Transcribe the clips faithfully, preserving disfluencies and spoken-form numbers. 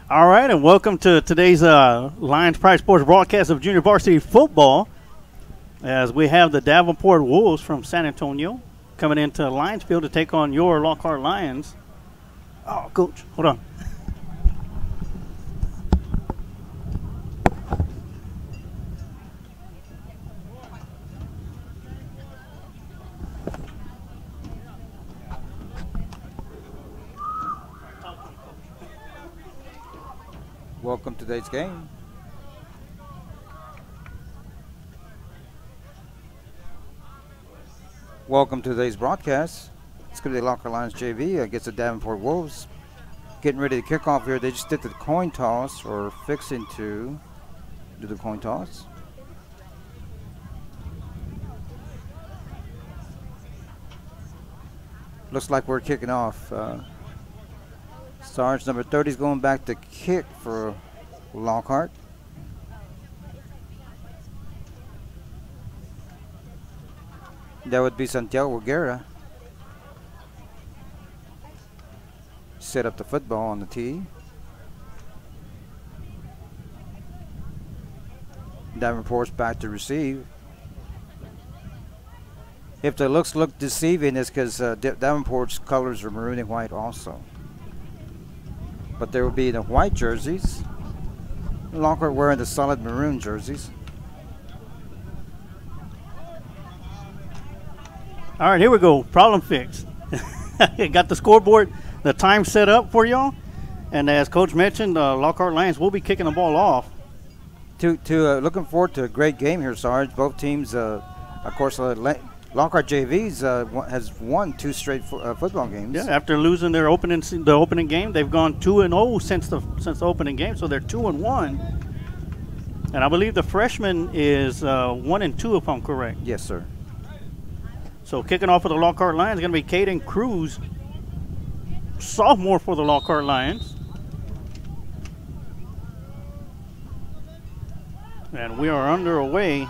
All right, and welcome to today's uh, Lions Pride Sports broadcast of junior varsity football. As we have the Davenport Wolves from San Antonio coming into Lions Field to take on your Lockhart Lions. Oh, coach, hold on. Welcome to today's game. Welcome to today's broadcast. It's going to be the Lockhart Lions J V against the Davenport Wolves. Getting ready to kick off here. They just did the coin toss, or fixing to do the coin toss. Looks like we're kicking off. Uh, Sarge number thirty is going back to kick for Lockhart. That would be Santiago Guerra. Set up the football on the tee. Davenport's back to receive. If the looks look deceiving, it's because uh, Davenport's colors are maroon and white also. But there will be the white jerseys. Lockhart wearing the solid maroon jerseys. All right, here we go. Problem fixed. Got the scoreboard, the time set up for y'all. And as Coach mentioned, uh, Lockhart Lions will be kicking the ball off. To, to uh, looking forward to a great game here, Sarge. Both teams, uh, of course, uh, Lockhart J V's uh, has won two straight fo uh, football games. Yeah, after losing their opening the opening game, they've gone two and zero since the since the opening game, so they're two and one. And I believe the freshman is uh, one and two, if I'm correct. Yes, sir. So kicking off for the Lockhart Lions is going to be Caden Cruz, sophomore for the Lockhart Lions. And we are underway.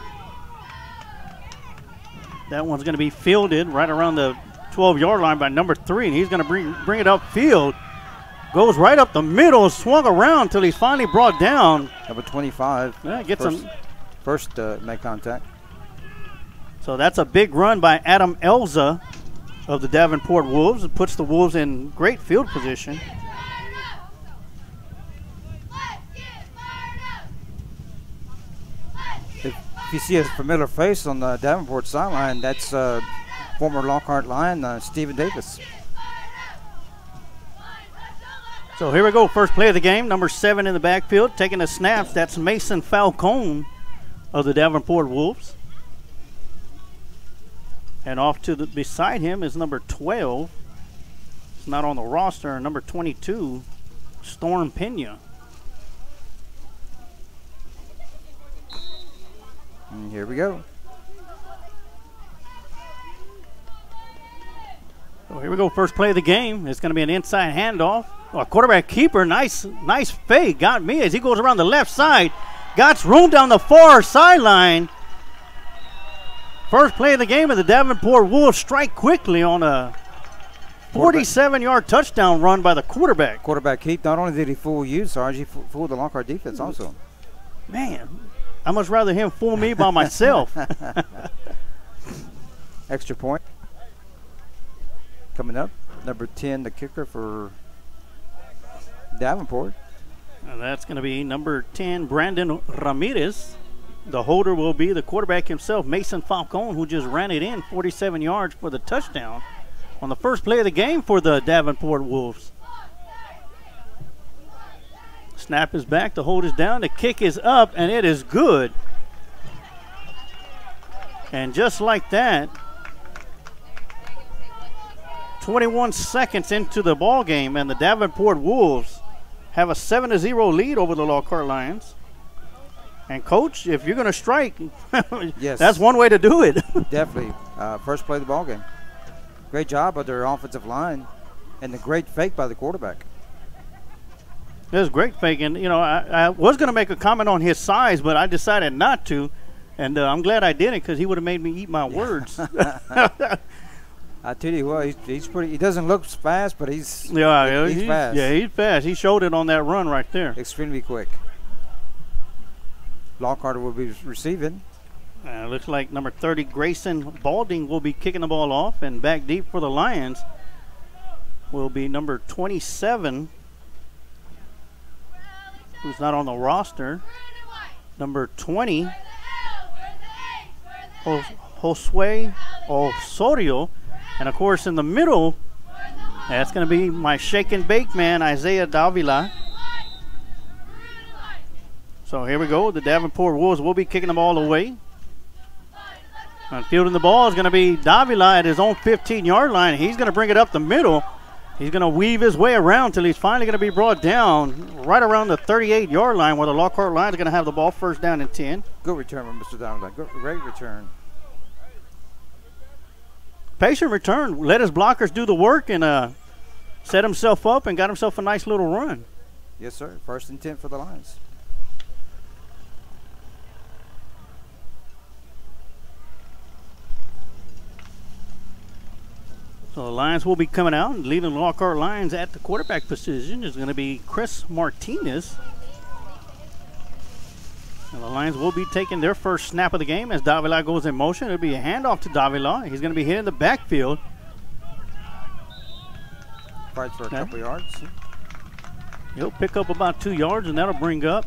That one's going to be fielded right around the twelve-yard line by number three, and he's going to bring bring it upfield. Goes right up the middle, swung around until he's finally brought down. Number twenty-five. Yeah, gets first, him. First uh, make contact. So that's a big run by Adam Elza of the Davenport Wolves. It puts the Wolves in great field position. If you see a familiar face on the Davenport sideline, that's uh, former Lockhart Lion, uh, Stephen Davis. So here we go, first play of the game, number seven in the backfield, taking the snaps. That's Mason Falcone of the Davenport Wolves. And off to the beside him is number twelve. It's not on the roster, number twenty-two, Storm Pena. And here we go. So here we go, first play of the game. It's going to be an inside handoff. Oh, a quarterback keeper, nice nice fake. Got me as he goes around the left side. Got room down the far sideline. First play of the game, and the Davenport Wolves strike quickly on a forty-seven-yard touchdown run by the quarterback. Quarterback keep. Not only did he fool you, Sarge, he fooled the Lockhart defense also. Man, I much rather him fool me by myself. Extra point. Coming up, number ten, the kicker for Davenport. And that's going to be number ten, Brandon Ramirez. The holder will be the quarterback himself, Mason Falcone, who just ran it in forty-seven yards for the touchdown on the first play of the game for the Davenport Wolves. Snap is back, the hold is down, the kick is up, and it is good. And just like that, twenty-one seconds into the ball game, and the Davenport Wolves have a seven to zero lead over the Lockhart Lions. And Coach, if you're going to strike, yes, that's one way to do it. Definitely. Uh, first play of the ball game. Great job by their offensive line, and the great fake by the quarterback. It was great fake, and you know I, I was going to make a comment on his size, but I decided not to, and uh, I'm glad I didn't because he would have made me eat my words. I tell you what, he's, he's pretty. He doesn't look fast, but he's Yeah, he, he's, he's fast. Yeah, he's fast. He showed it on that run right there. Extremely quick. Lockhart will be receiving. Uh, looks like number thirty, Grayson Balding, will be kicking the ball off, and back deep for the Lions will be number twenty-seven, who's not on the roster. Number twenty, Josue Osorio. And, of course, in the middle, that's going to be my shake and bake man, Isaiah Davila. So here we go. The Davenport Wolves will be kicking the ball away. And fielding the ball is going to be Davila at his own fifteen-yard line. He's going to bring it up the middle. He's going to weave his way around until he's finally going to be brought down right around the thirty-eight-yard line, where the Lockhart Lions are going to have the ball first down and ten. Good return from Mister Davila. Good, great return. Patient return. Let his blockers do the work and uh, set himself up and got himself a nice little run. Yes, sir. First and ten for the Lions. So the Lions will be coming out, and leading the Lockhart Lions at the quarterback position is going to be Chris Martinez. And the Lions will be taking their first snap of the game as Davila goes in motion. It'll be a handoff to Davila. He's going to be hitting the backfield. Fights for a Okay. couple yards. He'll pick up about two yards, and that'll bring up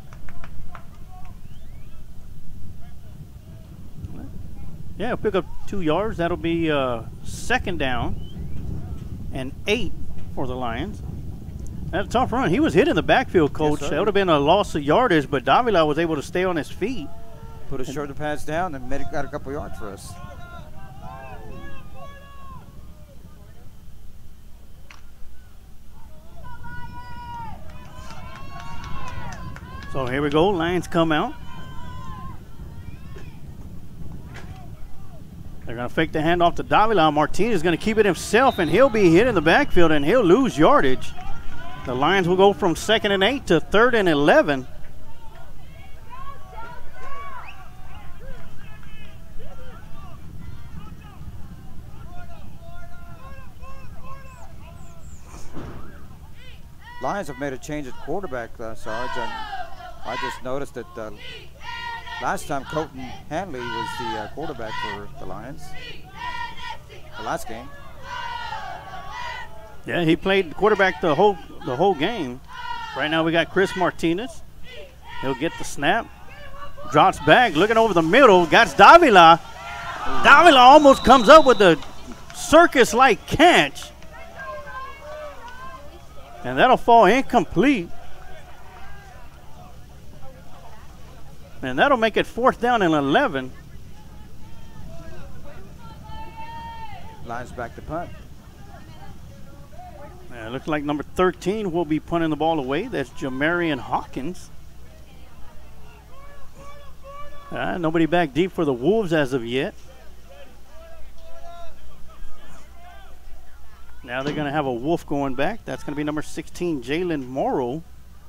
Yeah, he'll pick up two yards. That'll be uh, second down and eight for the Lions. That's a tough run. He was hit in the backfield, Coach. Yes, that would have been a loss of yardage, but Davila was able to stay on his feet. Put his shoulder pads down and made it, got a couple yards for us. So here we go. Lions come out. They're going to fake the handoff to Davila. Martinez is going to keep it himself, and he'll be hit in the backfield, and he'll lose yardage. The Lions will go from second and eight to third and eleven. Lions have made a change at quarterback, uh, Sarge. And I just noticed that uh, last time Colton Hanley was the uh, quarterback for the Lions. The last game. Yeah, he played quarterback the whole the whole game. Right now we got Chris Martinez. He'll get the snap. Drops back, looking over the middle. Got Davila. Davila almost comes up with a circus-like catch. And that'll fall incomplete. And that'll make it fourth down and eleven. Lions back to punt. Uh, looks like number thirteen will be punting the ball away. That's Jamarian Hawkins. Uh, nobody back deep for the Wolves as of yet. Now they're going to have a Wolf going back. That's going to be number sixteen, Jalen Morrow.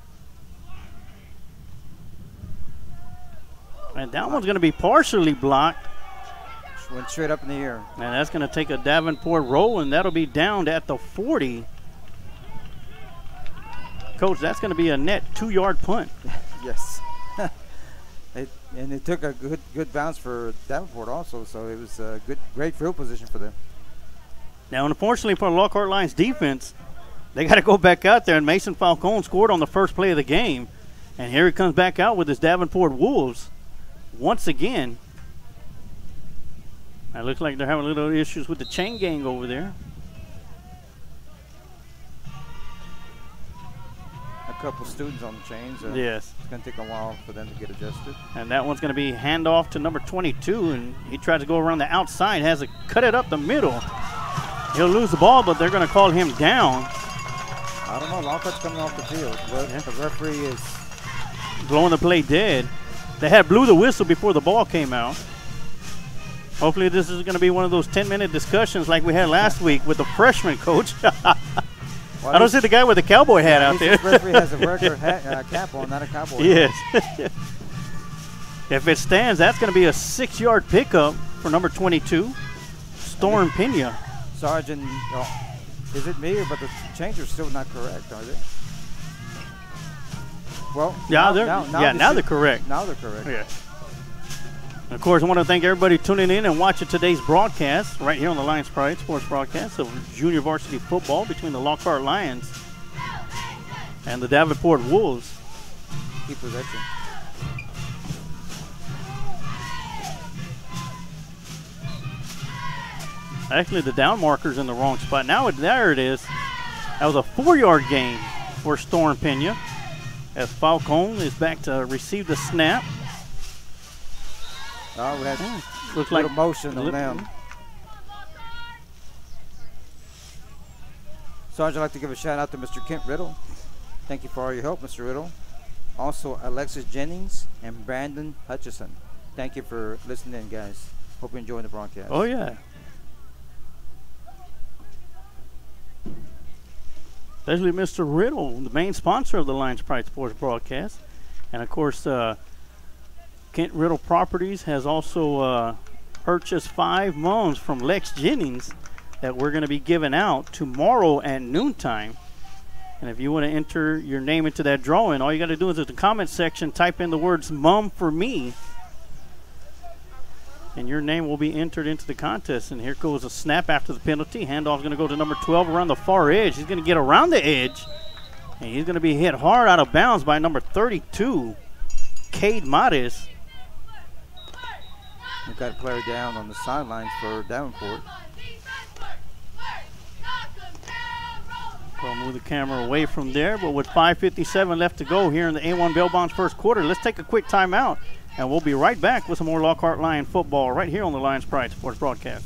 And that one's going to be partially blocked. Went straight up in the air. And that's going to take a Davenport roll, and that'll be downed at the forty. Coach, that's going to be a net two-yard punt. Yes. it, and it took a good good bounce for Davenport also, so it was a good, great field position for them. Now, unfortunately for the Lockhart Lions defense, they got to go back out there, and Mason Falcone scored on the first play of the game. And here he comes back out with his Davenport Wolves once again. It looks like they're having a little issues with the chain gang over there. A couple students on the chains. Uh, Yes. It's going to take a while for them to get adjusted. And that one's going to be handoff to number twenty-two, and he tries to go around the outside, has to cut it up the middle. He'll lose the ball, but they're going to call him down. I don't know. Lockhart's coming off the field. But Yeah. the referee is Blowing the play dead. They had blew the whistle before the ball came out. Hopefully this is going to be one of those ten-minute discussions like we had last week with the freshman coach. Well, I don't see the guy with the cowboy hat out there. The referee has a regular hat, uh, cap on, not a cowboy hat. Yes. If it stands, that's going to be a six-yard pickup for number twenty-two, Storm Pena. Sergeant, oh, is it me, or but the changes are still not correct, are they? Well, yeah, now, they're now, now yeah they now should- they're correct. Now they're correct. Yeah. And of course, I want to thank everybody tuning in and watching today's broadcast right here on the Lions Pride Sports broadcast of junior varsity football between the Lockhart Lions and the Davenport Wolves. Keep possession. Actually, the down marker's in the wrong spot. Now it, there it is. That was a four-yard gain for Storm Pena as Falcone is back to receive the snap. Oh, we had Yeah, looks a like little motion on look- them. Sarge, I'd like to give a shout out to Mister Kent Riddle. Thank you for all your help, Mister Riddle. Also, Alexis Jennings and Brandon Hutchison. Thank you for listening in, guys. Hope you're enjoying the broadcast. Oh, yeah. Especially Mister Riddle, the main sponsor of the Lions Pride Sports broadcast. And, of course, uh, Kent Riddle Properties has also uh, purchased five moms from Lex Jennings that we're going to be giving out tomorrow at noontime. And if you want to enter your name into that drawing, all you got to do is in the comment section, type in the words "Mom for me," and your name will be entered into the contest. And here goes a snap after the penalty. Handoff's going to go to number twelve around the far edge. He's going to get around the edge, and he's going to be hit hard out of bounds by number thirty-two, Cade Mares. We've got a player down on the sidelines for Davenport. We'll move the camera away from there, but with five fifty-seven left to go here in the A one Bell Bonds first quarter, let's take a quick timeout, and we'll be right back with some more Lockhart Lion football right here on the Lions Pride Sports broadcast.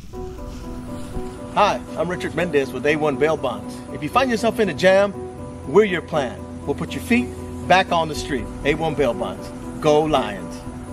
Hi, I'm Richard Mendez with A one Bail Bonds. If you find yourself in a jam, we're your plan. We'll put your feet back on the street. A one Bail Bonds. Go Lions.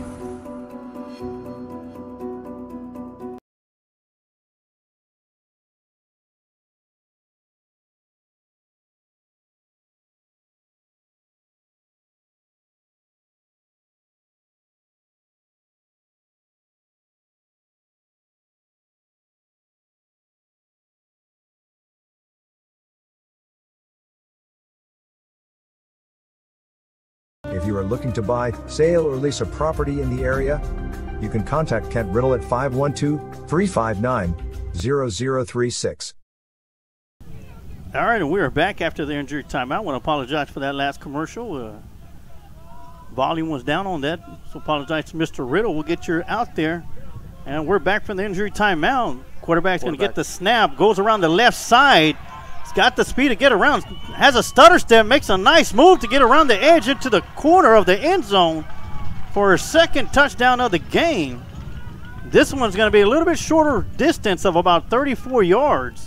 If you are looking to buy, sale, or lease a property in the area, you can contact Kent Riddle at five one two, three five nine, zero zero three six. All right, and we are back after the injury timeout. I want to apologize for that last commercial. Uh, volume was down on that, so apologize to Mister Riddle. We'll get you out there. And we're back from the injury timeout. Quarterback's going to get the snap, goes around the left side. He's got the speed to get around, has a stutter step, makes a nice move to get around the edge into the corner of the end zone for his second touchdown of the game. This one's going to be a little bit shorter distance of about thirty-four yards.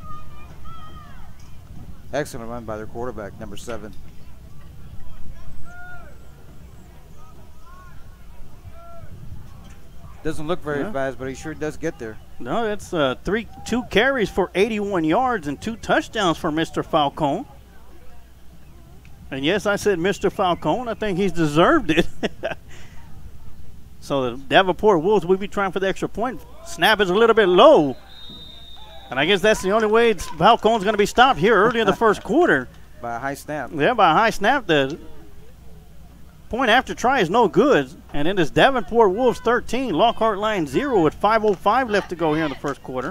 Excellent run by their quarterback, number seven. Doesn't look very Yeah. fast, but he sure does get there. No, that's uh, three, two carries for eighty-one yards and two touchdowns for Mister Falcone. And yes, I said Mister Falcone. I think he's deserved it. So the Davenport Wolves will be trying for the extra point. Snap is a little bit low. And I guess that's the only way Falcone's going to be stopped here early in the first quarter. By a high snap. Yeah, by a high snap. The point after try is no good. And it is Davenport Wolves thirteen, Lockhart Lions zero with five oh five left to go here in the first quarter.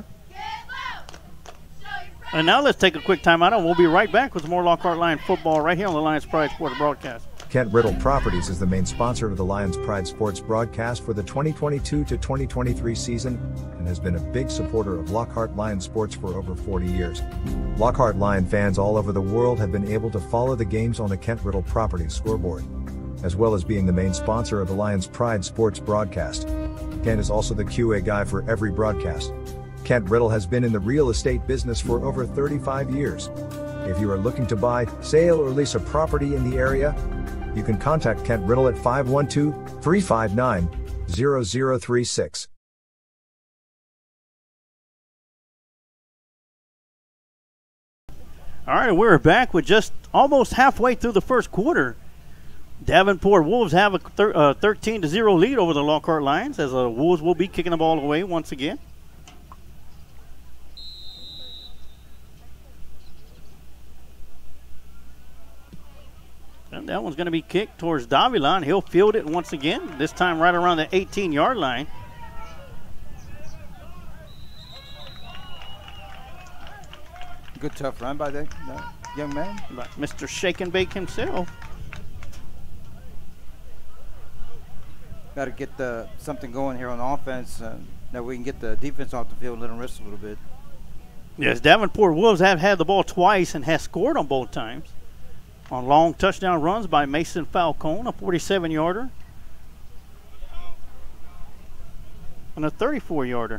And now let's take a quick timeout, and we'll be right back with more Lockhart Lion football right here on the Lions Pride Sports broadcast. Kent Riddle Properties is the main sponsor of the Lions Pride Sports broadcast for the twenty twenty-two to twenty twenty-three season and has been a big supporter of Lockhart Lion sports for over forty years. Lockhart Lion fans all over the world have been able to follow the games on the Kent Riddle Properties scoreboard, as well as being the main sponsor of the Lions Pride Sports broadcast. Kent is also the Q A guy for every broadcast. Kent Riddle has been in the real estate business for over thirty-five years. If you are looking to buy, sale, or lease a property in the area, you can contact Kent Riddle at five one two, three five nine, zero zero three six. All right, we're back with just almost halfway through the first quarter. Davenport Wolves have a thir- uh, thirteen to zero lead over the Lockhart Lions, as the Wolves will be kicking the ball away once again. And that one's going to be kicked towards Davila, and he'll field it once again, this time right around the eighteen-yard line. Good tough run by that, that young man. By Mister Shake and Bake himself. Got to get the, something going here on offense uh, that we can get the defense off the field, let them rest a little bit. Yes, Davenport Wolves have had the ball twice and has scored on both times. On long touchdown runs by Mason Falcone, a forty-seven-yarder. And a thirty-four-yarder.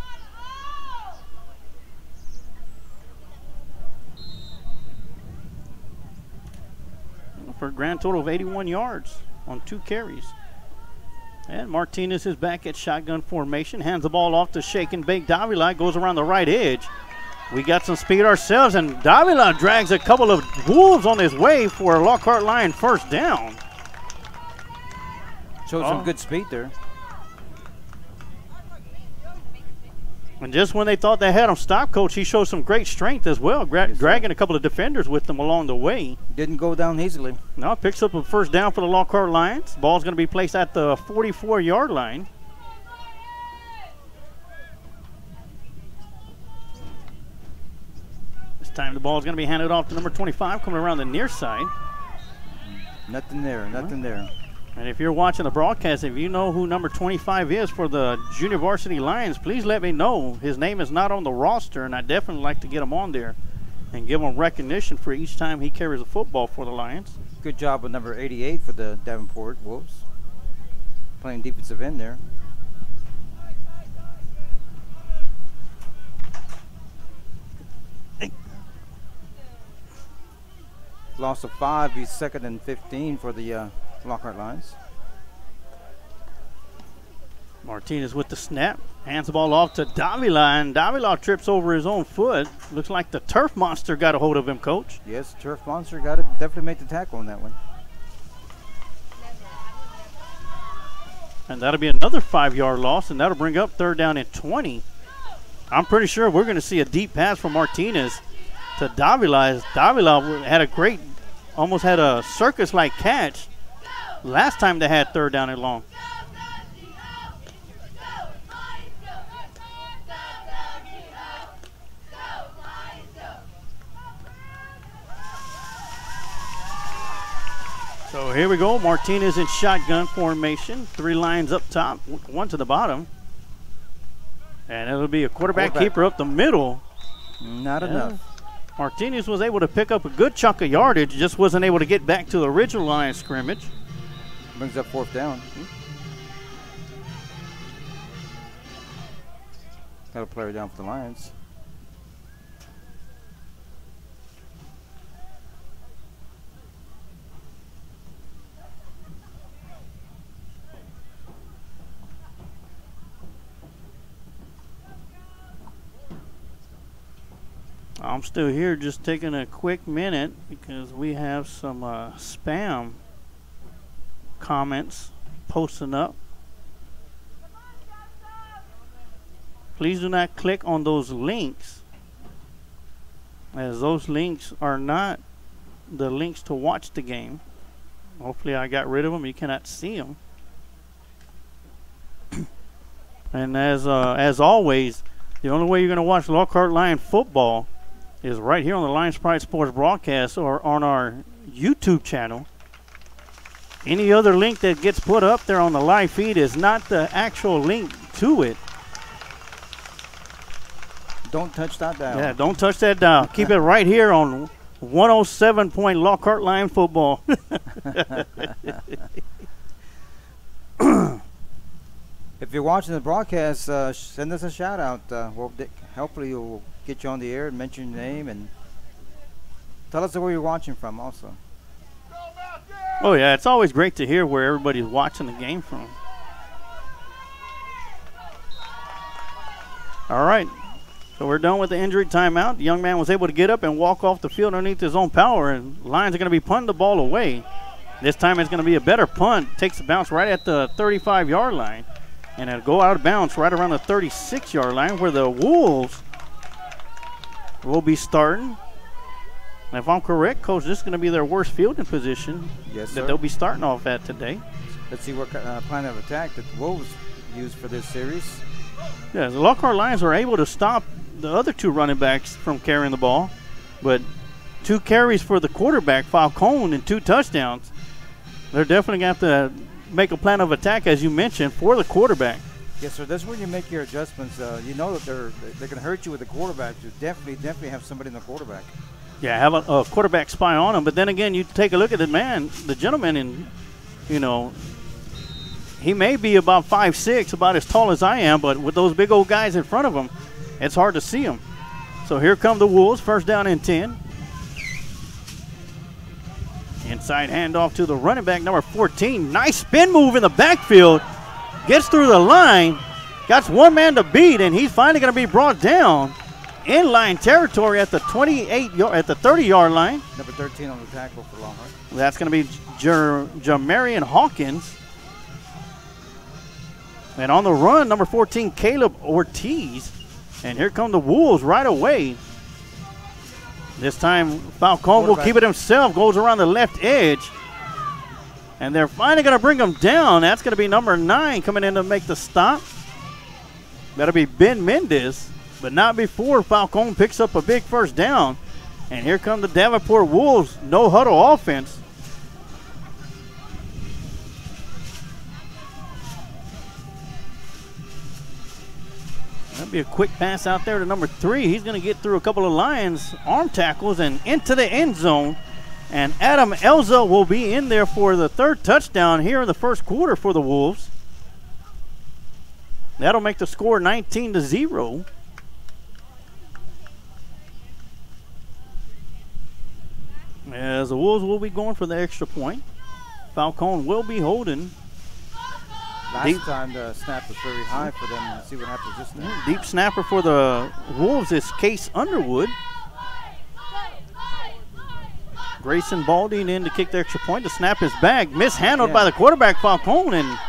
For a grand total of eighty-one yards on two carries. And Martinez is back at shotgun formation. Hands the ball off to Shake and Bake Davila. Goes around the right edge. We got some speed ourselves, and Davila drags a couple of Wolves on his way for a Lockhart Lion first down. Showed oh. some good speed there. And just when they thought they had him stopped, Coach, he showed some great strength as well, gra yes, dragging a couple of defenders with him along the way. Didn't go down easily. Now picks up a first down for the Lockhart Lions. Ball's going to be placed at the forty-four-yard line. This time the ball is going to be handed off to number twenty-five, coming around the near side. Nothing there, nothing there. And if you're watching the broadcast, if you know who number twenty-five is for the Junior Varsity Lions, please let me know. His name is not on the roster, and I definitely like to get him on there and give him recognition for each time he carries a football for the Lions. Good job with number eighty-eight for the Davenport Wolves. Playing defensive end there. Loss of five, he's second and fifteen for the uh, Lockhart Lions. Martinez with the snap. Hands the ball off to Davila, and Davila trips over his own foot. Looks like the turf monster got a hold of him, Coach. Yes, turf monster got to definitely make the tackle on that one. And that'll be another five-yard loss, and that'll bring up third down and twenty. I'm pretty sure we're going to see a deep pass from Martinez to Davila. As Davila had a great, almost had a circus-like catch last time they had third down and long. So here we go. Martinez in shotgun formation. Three lines up top, one to the bottom. And it'll be a quarterback, quarterback. keeper up the middle. Not yeah. enough. Martinez was able to pick up a good chunk of yardage, just wasn't able to get back to the original line of scrimmage. Brings up fourth down. Mm-hmm. Got a player down for the Lions. I'm still here just taking a quick minute because we have some uh, spam comments posting up. Please do not click on those links, as those links are not the links to watch the game. Hopefully I got rid of them. You cannot see them. And as uh, as always, the only way you're going to watch Lockhart Lion football is right here on the Lions Pride Sports broadcast or on our YouTube channel. Any other link that gets put up there on the live feed is not the actual link to it. Don't touch that dial. Yeah, don't touch that dial. Keep it right here on one oh seven point Lockhart Lion football. If you're watching the broadcast, uh, send us a shout out. Uh, we'll hopefully we'll get you on the air and mention your name and tell us where you're watching from also. Oh yeah, it's always great to hear where everybody's watching the game from. All right, so we're done with the injury timeout. The young man was able to get up and walk off the field underneath his own power, and Lions are going to be punting the ball away. This time it's going to be a better punt. Takes a bounce right at the thirty-five-yard line, and it'll go out of bounds right around the thirty-six-yard line where the Wolves will be starting. And if I'm correct, Coach, this is going to be their worst fielding position Yes, that sir. they'll be starting off at today. Let's see what uh, plan of attack that the Wolves use for this series. Yeah, the Lockhart Lions are able to stop the other two running backs from carrying the ball, but two carries for the quarterback, Falcone, and two touchdowns. They're definitely going to have to make a plan of attack, as you mentioned, for the quarterback. Yes, sir. That's when you make your adjustments. Uh, you know that they're they're going to hurt you with the quarterback. You definitely, definitely have somebody in the quarterback. Yeah, have a, a quarterback spy on him. But then again, you take a look at the man, the gentleman, and, you know, he may be about five six, about as tall as I am, but with those big old guys in front of him, it's hard to see him. So here come the Wolves, first down and ten. Inside handoff to the running back, number fourteen. Nice spin move in the backfield. Gets through the line. Got one man to beat, and he's finally going to be brought down in line territory at the twenty-eight yard, at the thirty-yard line. Number thirteen on the tackle for Longhorn. That's going to be Jer- Jamarian Hawkins. And on the run, number fourteen, Caleb Ortiz. And here come the Wolves right away. This time, Falcone will keep it himself, goes around the left edge. And they're finally going to bring him down. That's going to be number nine coming in to make the stop. That'll be Ben Mendez, but not before Falcone picks up a big first down. And here come the Davenport Wolves, no huddle offense. That'll be a quick pass out there to number three. He's going to get through a couple of Lions arm tackles and into the end zone. And Adam Elza will be in there for the third touchdown here in the first quarter for the Wolves. That'll make the score nineteen to zero. As the Wolves will be going for the extra point. Falcone will be holding. Last Deep. time the snap was very high for them. Let's see what happens this time. Deep snapper for the Wolves is Case Underwood. Grayson Balding in to kick the extra point. The snap is back. Mishandled Yeah. by the quarterback, Falcone, and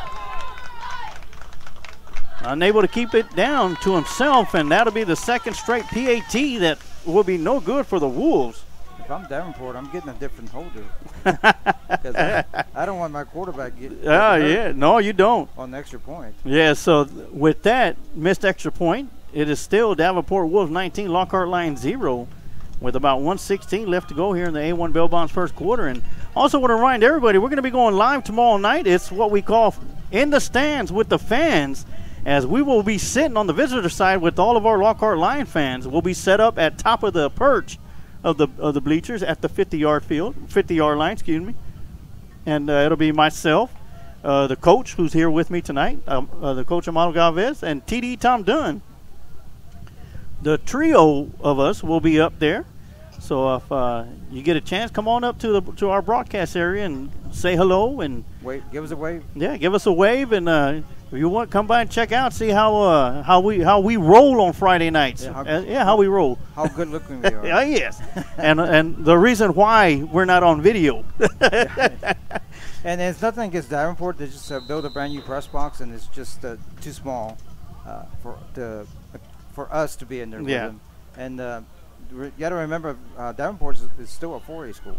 unable to keep it down to himself. And that'll be the second straight P A T that will be no good for the Wolves. If I'm Davenport, I'm getting a different holder. Because I, I don't want my quarterback get, get Oh, hurt yeah. No, you don't. on the extra point. Yeah, so th- with that missed extra point, it is still Davenport Wolves nineteen, Lockhart Lions zero. With about one sixteen left to go here in the A one Bell Bonds first quarter. And also want to remind everybody, we're going to be going live tomorrow night. It's what we call In the Stands with the Fans, as we will be sitting on the visitor side with all of our Lockhart Lion fans. We'll be set up at top of the perch of the of the bleachers at the fifty-yard field, fifty-yard line, excuse me. And uh, it'll be myself, uh, the coach who's here with me tonight, um, uh, the coach Amado Galvez, and T D Tom Dunn. The trio of us will be up there. So if uh, you get a chance, come on up to the to our broadcast area and say hello, and Wait, give us a wave. yeah, give us a wave, and uh, if you want, come by and check out, see how uh, how we how we roll on Friday nights. Yeah, how- Uh, yeah, how we roll. How good looking we are. Yeah, yes, and and the reason why we're not on video. And it's nothing against Davenport. They just uh, built a brand new press box, and it's just uh, too small uh, for the for us to be in there Yeah. with them. And uh, re- you got to remember, uh, Davenport is, is still a four A school.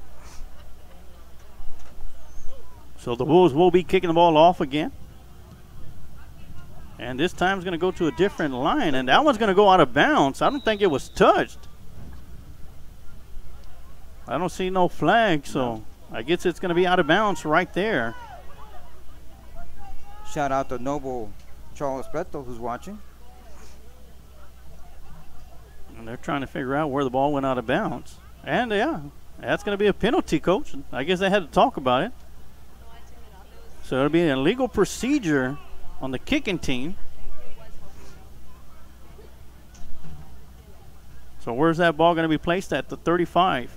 So the Wolves will be kicking the ball off again. And this time is going to go to a different line. And that one's going to go out of bounds. I don't think it was touched. I don't see no flag, so I guess it's going to be out of bounds right there. Shout out to Noble Charles Beto, who's watching. And they're trying to figure out where the ball went out of bounds. And, yeah, that's going to be a penalty, Coach. I guess they had to talk about it. So it'll be an illegal procedure on the kicking team. So where's that ball going to be placed at? The thirty-five.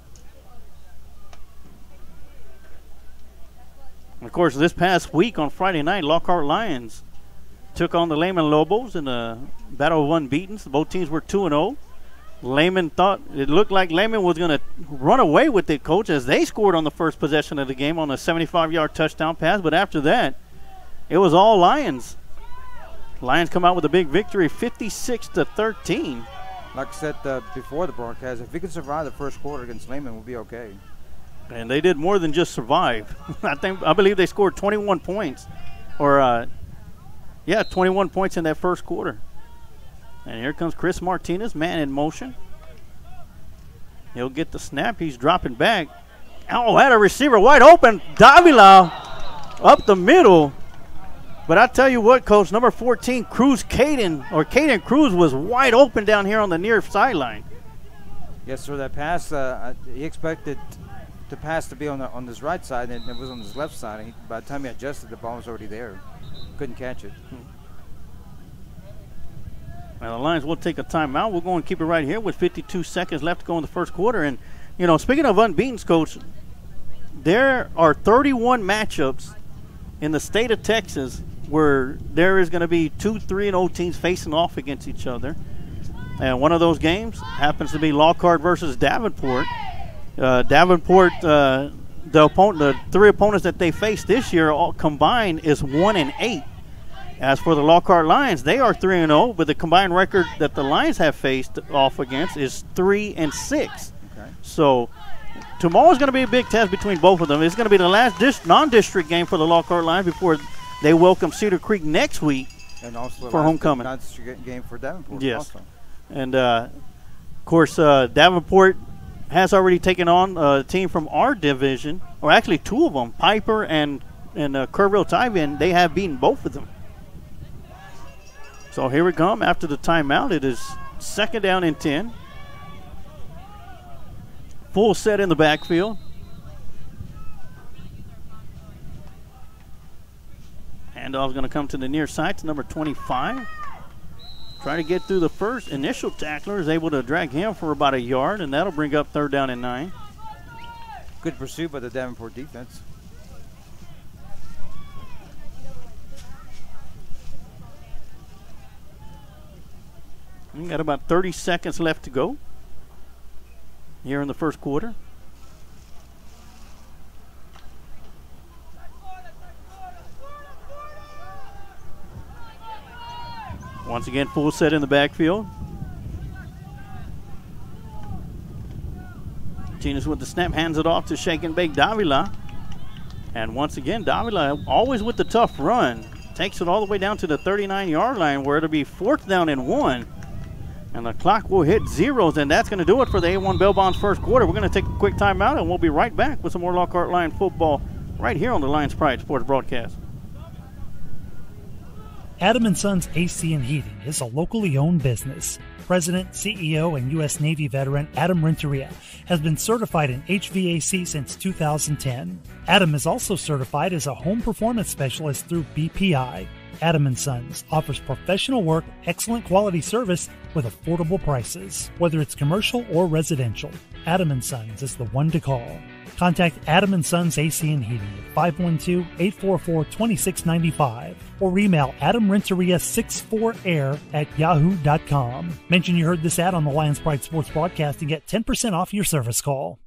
And of course, this past week on Friday night, Lockhart Lions took on the Lehman Lobos in a battle of unbeatens. Both teams were two and oh. Lehman thought it looked like Lehman was going to run away with it, Coach, as they scored on the first possession of the game on a seventy-five-yard touchdown pass. But after that, it was all Lions. Lions come out with a big victory, fifty-six to thirteen. Like I said uh, before the broadcast, if we can survive the first quarter against Lehman, we'll be okay. And they did more than just survive. I think I believe they scored twenty-one points, or uh, yeah, twenty-one points in that first quarter. And here comes Chris Martinez, man in motion. He'll get the snap. He's dropping back. Oh, had a receiver wide open. Davila up the middle. But I tell you what, Coach, number fourteen, Cruz Caden, or Caden Cruz was wide open down here on the near sideline. Yes, sir. That pass, uh, he expected the pass to be on the, on his right side, and it was on his left side. And he, by the time he adjusted, the ball was already there. Couldn't catch it. Well, the Lions will take a timeout. We're going to keep it right here with fifty-two seconds left to go in the first quarter. And, you know, speaking of unbeaten, Coach, there are thirty-one matchups in the state of Texas where there is going to be two three and oh teams facing off against each other. And one of those games happens to be Lockhart versus Davenport. Uh, Davenport, uh, the opponent, the three opponents that they faced this year all combined is one and eight. As for the Lockhart Lions, they are three and oh, but the combined record that the Lions have faced off against is three and six. Okay. So tomorrow's going to be a big test between both of them. It's going to be the last dis- non-district game for the Lockhart Lions before they welcome Cedar Creek next week and also for homecoming. Non-district game for Davenport. Yes. Also. And, uh, of course, uh, Davenport has already taken on a team from our division, or actually two of them, Piper and, and uh, Kerrville-Tyvian. They have beaten both of them. So here we come after the timeout. It is second down and ten. Full set in the backfield. Handoff's going to come to the near side to number twenty-five. Try to get through the first. Initial tackler is able to drag him for about a yard, and that'll bring up third down and nine. Good pursuit by the Davenport defense. We got about thirty seconds left to go here in the first quarter. Once again, full set in the backfield. Martinez with the snap, hands it off to Shake and Bake Davila. And once again, Davila always with the tough run. Takes it all the way down to the thirty-nine yard line where it'll be fourth down and one. And the clock will hit zeros, and that's going to do it for the A one Bell Bonds first quarter. We're going to take a quick timeout, and we'll be right back with some more Lockhart Lion football right here on the Lions Pride Sports broadcast. Adam and Sons A C and Heating is a locally owned business. President, C E O, and U S Navy veteran Adam Renteria has been certified in H V A C since two thousand ten. Adam is also certified as a home performance specialist through B P I. Adam and Sons offers professional work, excellent quality service with affordable prices, whether it's commercial or residential. Adam and Sons is the one to call. Contact Adam and Sons A C and Heating at five one two, eight four four, two six nine five or email adam renteria sixty-four air at yahoo dot com. Mention you heard this ad on the Lions Pride Sports broadcast and get ten percent off your service call.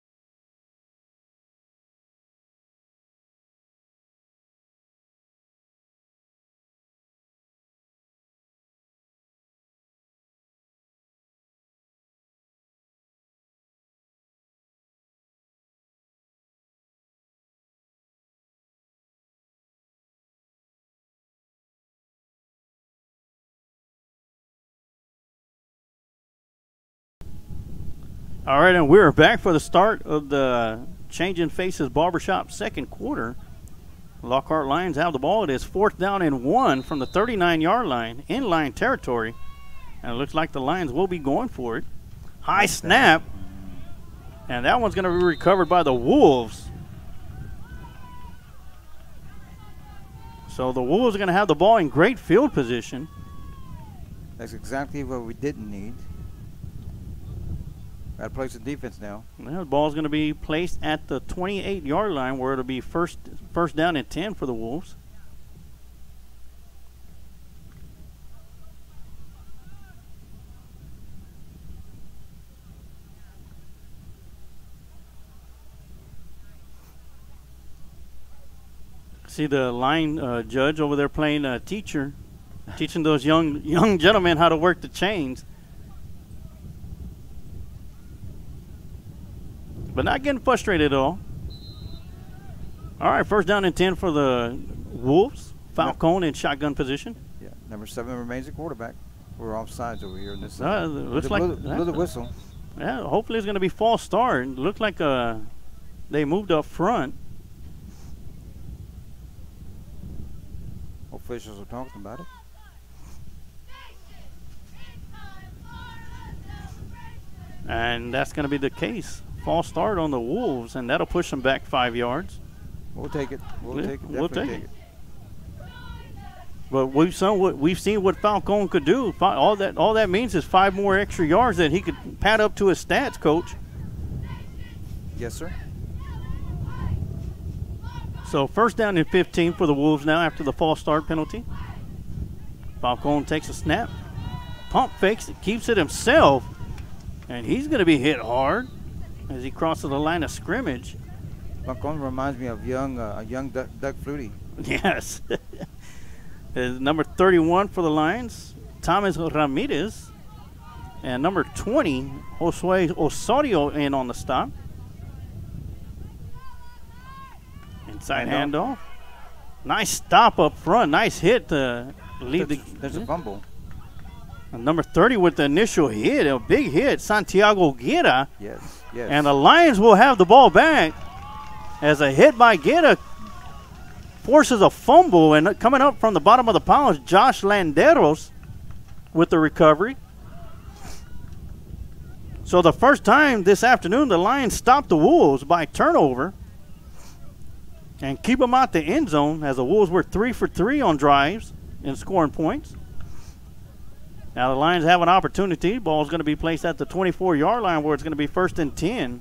All right, and we're back for the start of the Changing Faces Barbershop second quarter. Lockhart Lions have the ball. It is fourth down and one from the thirty-nine yard line, in-line territory. And it looks like the Lions will be going for it. High snap. And that one's going to be recovered by the Wolves. So the Wolves are going to have the ball in great field position. That's exactly what we didn't need. Got to play some defense now. Well, the ball is going to be placed at the twenty-eight yard line where it'll be first first down and ten for the Wolves. See the line uh, judge over there playing a teacher, teaching those young young gentlemen how to work the chains. but not getting frustrated at all. All right, first down and ten for the Wolves. Falcone in shotgun position. Yeah, number seven remains a quarterback. We're off sides over here in this. Uh, Uh, looks the like little, little whistle. Yeah, hopefully it's going to be false start. It looked like uh, they moved up front. Officials are talking about it. And that's going to be the case. False start on the Wolves, and that'll push them back five yards. We'll take it. We'll Yeah, take it. we'll Definitely take take it. But we've seen what we've seen what Falcone could do. Fi- All that all that means is five more extra yards that he could pad up to his stats, Coach. Yes, sir. So first down and fifteen for the Wolves now after the false start penalty. Falcone takes a snap, pump fakes it, keeps it himself, and he's going to be hit hard as he crosses the line of scrimmage. Falcone reminds me of young, uh, young Doug, Doug Flutie. Yes. Uh, number thirty-one for the Lions, Thomas Ramirez. And number twenty, Josue Osorio in on the stop. Inside handoff. Nice stop up front. Nice hit to lead the. There's a fumble. And number thirty with the initial hit, a big hit, Santiago Guerra. Yes, yes. And the Lions will have the ball back as a hit by Guerra forces a fumble, and coming up from the bottom of the pile is Josh Landeros with the recovery. So the first time this afternoon, the Lions stopped the Wolves by turnover and keep them out the end zone, as the Wolves were three for three on drives in scoring points. Now the Lions have an opportunity. Ball is going to be placed at the twenty-four yard line where it's going to be first and ten.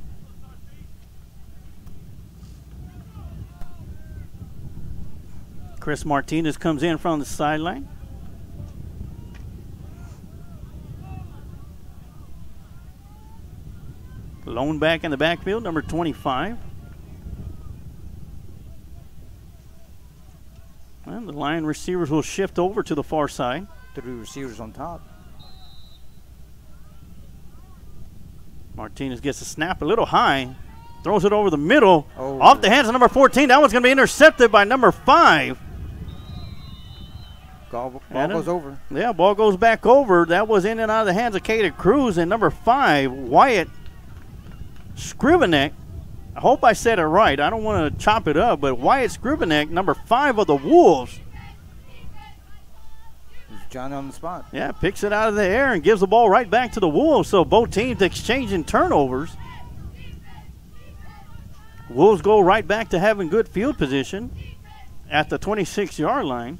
Chris Martinez comes in from the sideline. Lone back in the backfield, number twenty-five. And the Lion receivers will shift over to the far side. Three receivers on top. Martinez gets a snap a little high. Throws it over the middle. Oh. Off the hands of number fourteen. That one's going to be intercepted by number five. Ball, ball And goes it- over. Yeah, ball goes back over. That was in and out of the hands of Caden Cruz. And number five, Wyatt Scrivenek. I hope I said it right. I don't want to chop it up, but Wyatt Scrivenek, number five of the Wolves, Johnny on the spot. yeah, picks it out of the air and gives the ball right back to the Wolves. So both teams exchanging turnovers. Wolves go right back to having good field position at the twenty-six yard line.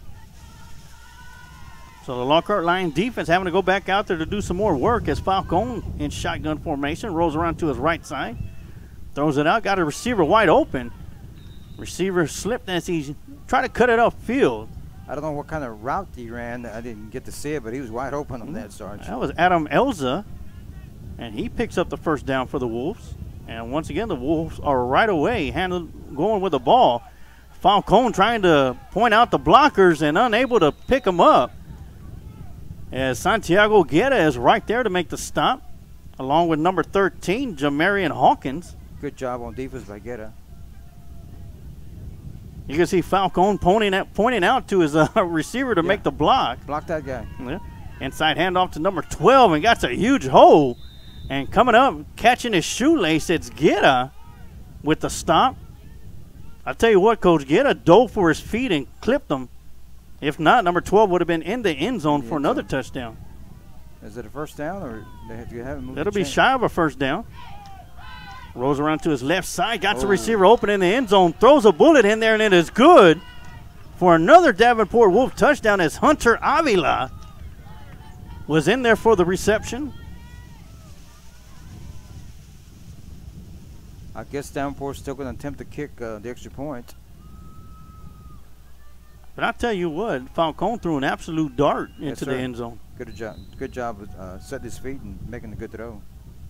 So the Lockhart Lion defense having to go back out there to do some more work as Falcone in shotgun formation rolls around to his right side. Throws it out, got a receiver wide open. Receiver slipped as he tried to cut it upfield. I don't know what kind of route he ran. I didn't get to see it, but he was wide open on that, Sarge. That was Adam Elza, and he picks up the first down for the Wolves. And once again, the Wolves are right away handled, going with the ball. Falcone trying to point out the blockers and unable to pick them up. As Santiago Guerra is right there to make the stop, along with number thirteen, Jamarian Hawkins. Good job on defense by Guerra. You can see Falcone pointing out, pointing out to his uh, receiver to Yeah. make the block. Block that guy. Yeah. Inside handoff to number twelve, and got a huge hole. And coming up, catching his shoelace, it's Guerra with the stop. I tell you what, Coach, Guerra dove for his feet and clipped him. If not, number twelve would have been in the end zone The for end another zone. touchdown. Is it a first down, or they have, you haven't moved That'll the be chain? shy of a first down. Rolls around to his left side, got the Oh. receiver open in the end zone, throws a bullet in there, and it is good for another Davenport Wolf touchdown as Hunter Avila was in there for the reception. I guess Davenport's still going to attempt to kick uh, the extra point. But I tell you what, Falcone threw an absolute dart into Yes, the sir. end zone. Good job. Good job of uh, setting his feet and making a good throw.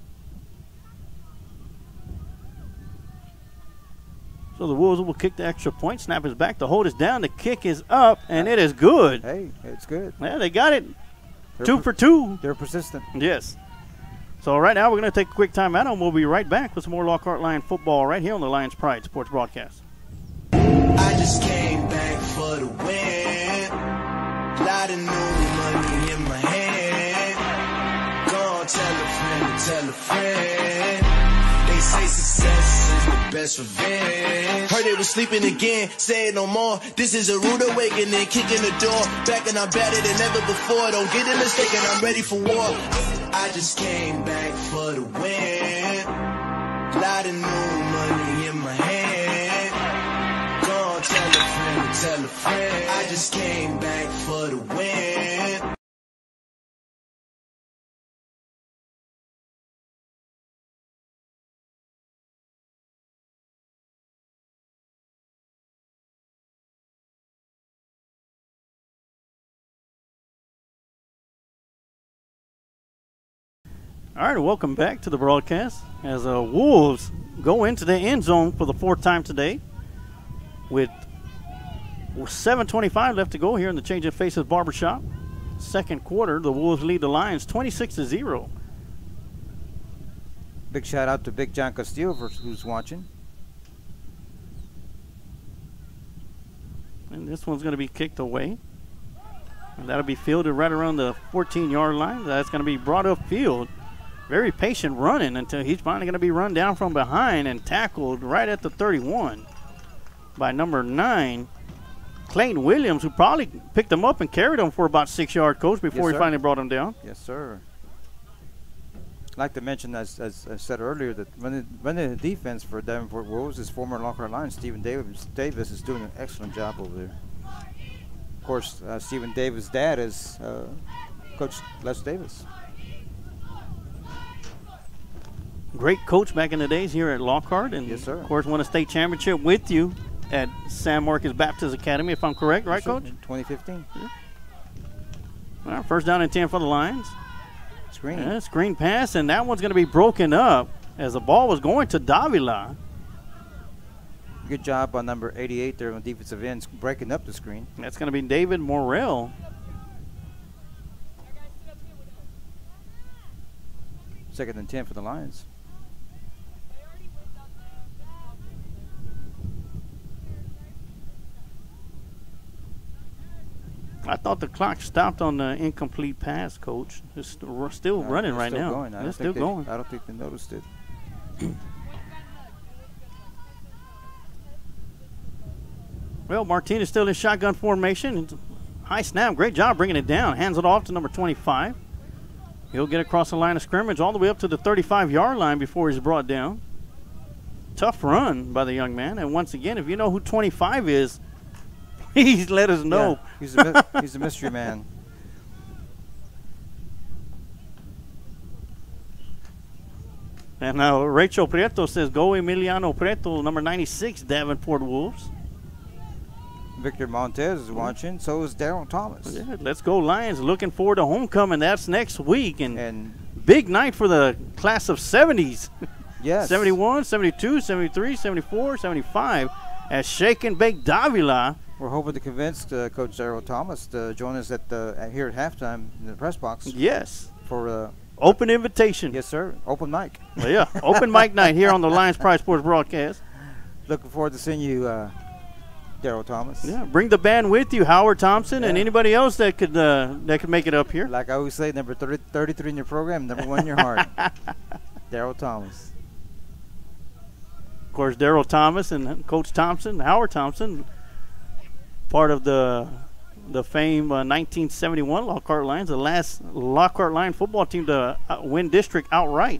So the Wolves will kick the extra point. Snap is back. The hold is down. The kick is up, and it is good. Hey, it's good. Yeah, they got it. They're Two per- for two. They're persistent. Yes. So right now we're going to take a quick time out, and we'll be right back with some more Lockhart Lion football right here on the Lions Pride Sports Broadcast. I just came back for the win. Lot of new money in my hand. Go tell a friend to tell a friend. They say success is the best revenge. Heard they was sleeping again, say it no more. This is a rude awakening, kicking the door. Back and I'm better than ever before. Don't get it mistaken, I'm ready for war. I just came back for the win. Lot of new money in my hand. Go tell a friend to tell a friend. I just came back for the win. All right, welcome back to the broadcast as uh, Wolves go into the end zone for the fourth time today with seven twenty-five left to go here in the Change of Faces Barbershop. Second quarter, the Wolves lead the Lions twenty-six to zero. Big shout out to Big John Castillo for who's watching. And this one's going to be kicked away. And that'll be fielded right around the fourteen-yard line. That's going to be brought upfield. Very patient running until he's finally going to be run down from behind and tackled right at the thirty-one by number nine, Clayton Williams, who probably picked him up and carried him for about six yards, Coach, before Yes, he sir. finally brought him down. Yes, sir. I'd like to mention, as, as I said earlier, that running, running the defense for Davenport Wolves is former Lockhart Lion Stephen Davis. Davis is doing an excellent job over there. Of course, uh, Stephen Davis' dad is uh, Coach Les Davis. Great coach back in the days here at Lockhart, and Yes, sir. of course won a state championship with you at San Marcos Baptist Academy, if I'm correct, right, Yes, sir, Coach? in twenty fifteen. All right, first down and ten for the Lions. Screen. Yeah, screen pass, and that one's going to be broken up as the ball was going to Davila. Good job on number eighty-eight there on defensive ends, breaking up the screen. That's going to be David Morrell. Second and ten for the Lions. I thought the clock stopped on the incomplete pass, Coach. It's st- we're still Uh, running they're right still now. Going. I don't It's think still they- going. I don't think they noticed it. Well, Martinez still in shotgun formation. It's a high snap. Great job bringing it down. Hands it off to number twenty-five. He'll get across the line of scrimmage all the way up to the thirty-five-yard line before he's brought down. Tough run by the young man. And once again, if you know who twenty-five is, please let us know. Yeah, he's, a mi- he's a mystery man. And now Rachel Prieto says, go Emiliano Prieto, number ninety-six, Davenport Wolves. Victor Montez is watching. So is Daryl Thomas. Yeah, let's go Lions. Looking forward to homecoming. That's next week. And, And big night for the class of seventies. yes, seventy-one, seventy-two, seventy-three, seventy-four, seventy-five. As Shake and Bake Davila. we're hoping to convince uh, Coach Daryl Thomas to join us at the at here at halftime in the press box Yes. for uh, Open invitation. yes, sir, open mic. Well, yeah. Open mic night here on the Lions Pride Sports broadcast. Looking forward to seeing you, uh, Daryl Thomas. Yeah. Bring the band with you, Howard Thompson, and Yeah. anybody else that could uh, that could make it up here. Like I always say, number thirty, thirty-three in your program, number one in your heart. Daryl Thomas. Of course, Daryl Thomas and Coach Thompson, Howard Thompson, part of the the famed uh, nineteen seventy-one Lockhart Lions, the last Lockhart Lion football team to uh, win district outright.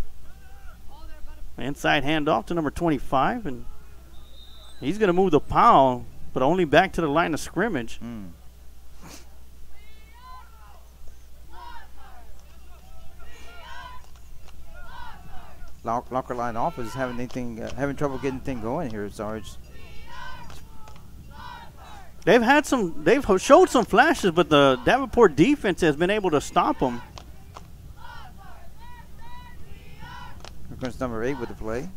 Inside handoff to number twenty-five, and he's going to move the pile, but only back to the line of scrimmage. Mm. Lock, Locker Line office is having anything, uh, having trouble getting anything going here, Sarge. They've had some, they've ho- showed some flashes, but the Davenport defense has been able to stop them. Here comes number eight with the play.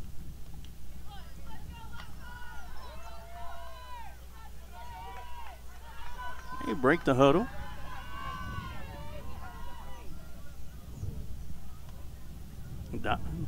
They break the huddle.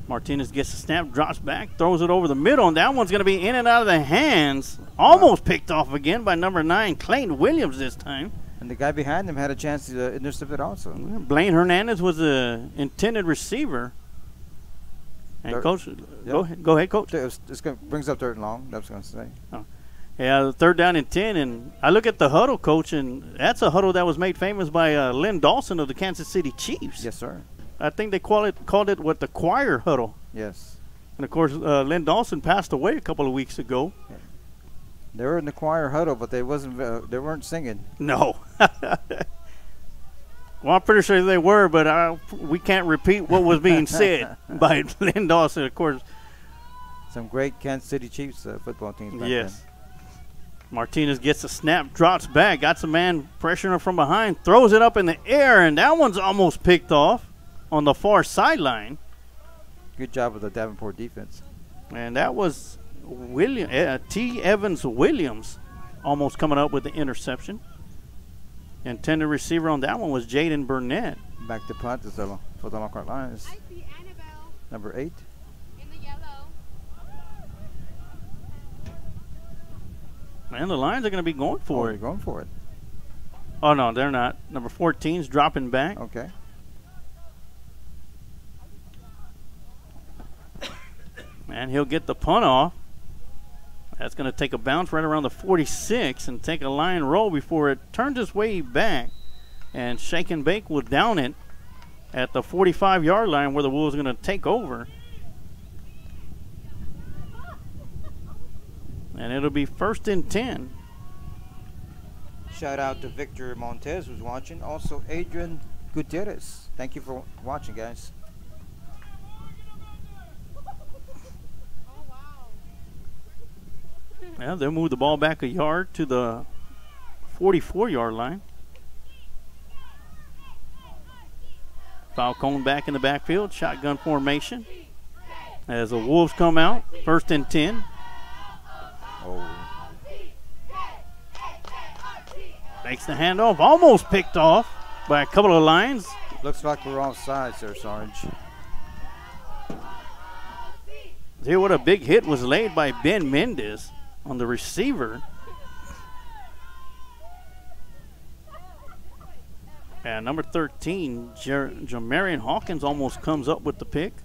Martinez gets the snap, drops back, throws it over the middle, and that one's going to be in and out of the hands. Almost picked off again by number nine, Clayton Williams this time. And the guy behind him had a chance to uh, intercept it also. Blaine Hernandez was the intended receiver. And Third, coach, yep. go ahead, go ahead, coach. It's, it's gonna, brings up third and long. That's what I was going to say. Oh. Yeah, third down and ten, and I look at the huddle, coach, and that's a huddle that was made famous by uh, Lynn Dawson of the Kansas City Chiefs. Yes, sir. I think they call it called it what the choir huddle. Yes. And of course, uh, Lynn Dawson passed away a couple of weeks ago. Yeah. They were in the choir huddle, but they wasn't. Uh, they weren't singing. No. Well, I'm pretty sure they were, but I, we can't repeat what was being said by Lynn Dawson, of course. Some great Kansas City Chiefs uh, football teams back Yes. then. Martinez gets a snap, drops back, got some man pressuring him from behind, throws it up in the air, and that one's almost picked off on the far sideline. Good job of the Davenport defense. And that was William uh, T. Evans Williams almost coming up with the interception. Intended receiver on that one was Jaden Burnett. Back to punt is the, for the Lockhart Lions. I see Annabelle Number eight. in the yellow. And the Lions are going to be going Oh, for you're it. going for it. Oh, no, they're not. Number fourteen's dropping back. Okay. And he'll get the punt off. That's going to take a bounce right around the forty-six and take a line roll before it turns its way back. And Shake and Bake will down it at the forty-five-yard line where the Wolves are going to take over. And it'll be first and ten. Shout out to Victor Montez who's watching. Also Adrian Gutierrez. Thank you for watching, guys. Yeah, they'll move the ball back a yard to the forty-four-yard line. Falcone back in the backfield, shotgun formation. As the Wolves come out, first and ten. Oh. Makes the handoff, almost picked off by a couple of lines. Looks like we're off sides there, Sarge. See what a big hit was laid by Ben Mendez on the receiver. And number thirteen, Jer- Jamarian Hawkins almost comes up with the pick.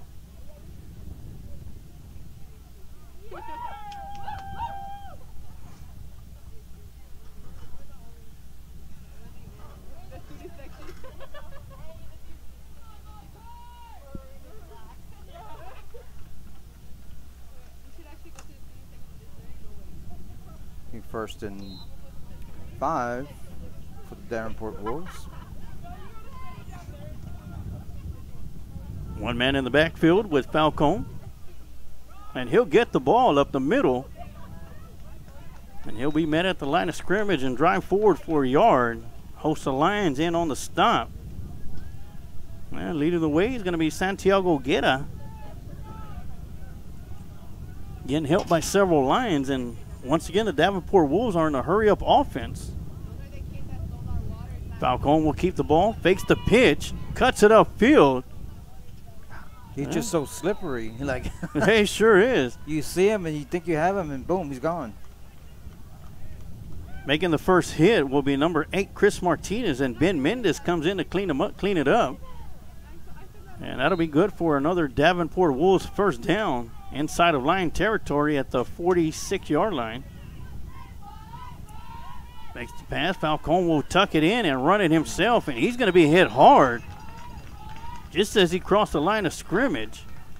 First and five for the Davenport Wolves. One man in the backfield with Falcone. And he'll get the ball up the middle. And he'll be met at the line of scrimmage and drive forward for a yard. Host the Lions in on the stop. Well, leading the way is going to be Santiago Guerra. Getting helped by several Lions, and once again, the Davenport Wolves are in a hurry-up offense. Falcone will keep the ball, fakes the pitch, cuts it upfield. He's Yeah. just so slippery. Like He sure is. you see him and you think you have him, and boom, he's gone. Making the first hit will be number eight, Chris Martinez, and Ben Mendez comes in to clean him up, clean it up. And that'll be good for another Davenport Wolves first down inside of line territory at the forty-six-yard line. Makes the pass. Falcone will tuck it in and run it himself, and he's going to be hit hard just as he crossed the line of scrimmage.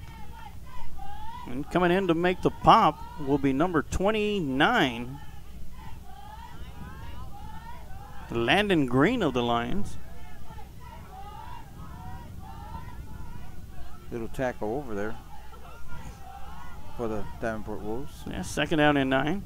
And coming in to make the pop will be number twenty-nine, Landon Green of the Lions. Little tackle over there for the Davenport Wolves. Yeah, second down and nine.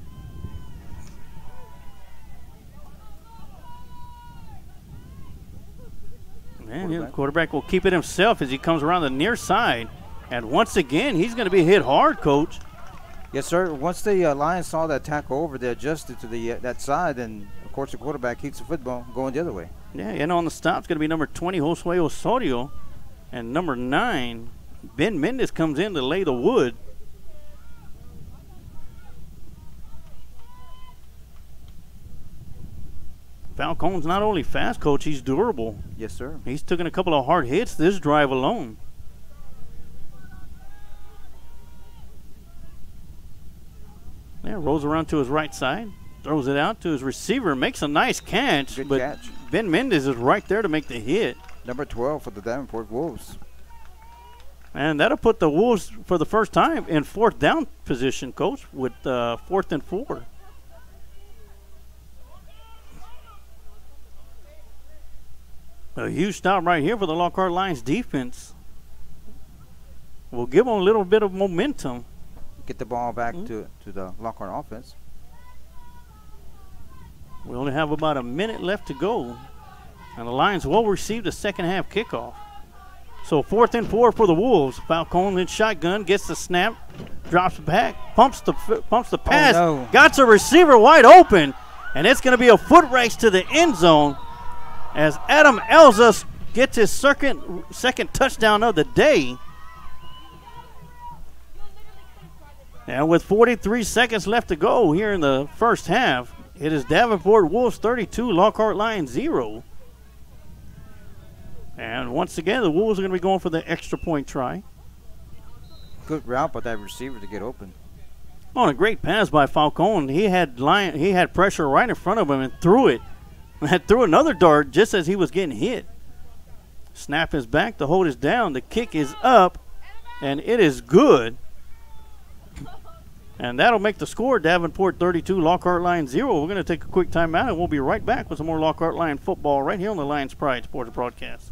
Man, the quarterback will keep it himself as he comes around the near side. And once again, he's going to be hit hard, Coach. Yes, sir. Once the uh, Lions saw that tackle over, they adjusted to the uh, that side, and of course the quarterback keeps the football going the other way. Yeah, and on the stop is going to be number twenty, Josue Osorio, and number nine, Ben Mendez comes in to lay the wood. Falcone's not only fast, Coach, he's durable. Yes, sir. He's taken a couple of hard hits this drive alone. Yeah, rolls around to his right side, throws it out to his receiver, makes a nice catch. Good but catch. Ben Mendez is right there to make the hit. Number twelve for the Davenport Wolves. And that'll put the Wolves for the first time in fourth down position, Coach, with uh, fourth and four. A huge stop right here for the Lockhart Lions defense. Will give them a little bit of momentum. Get the ball back Mm-hmm. to, to the Lockhart offense. We only have about a minute left to go. And the Lions will receive the second half kickoff. So fourth and four for the Wolves. Falcone in shotgun, gets the snap, drops back, pumps the pumps the pass. no. Got the receiver wide open, and it's going to be a foot race to the end zone as Adam Elza gets his second second touchdown of the day. And with forty-three seconds left to go here in the first half, it is Davenport Wolves thirty-two, Lockhart Lions zero. And once again, the Wolves are going to be going for the extra point try. Good route by that receiver to get open. On a great pass by Falcone. He had Lion, he had pressure right in front of him and threw it. And threw another dart just as he was getting hit. Snap is back. The hold is down. The kick is up. And it is good. And that'll make the score Davenport thirty-two, Lockhart Lions zero. We're going to take a quick timeout, and we'll be right back with some more Lockhart Lion football right here on the Lions Pride Sports Broadcast.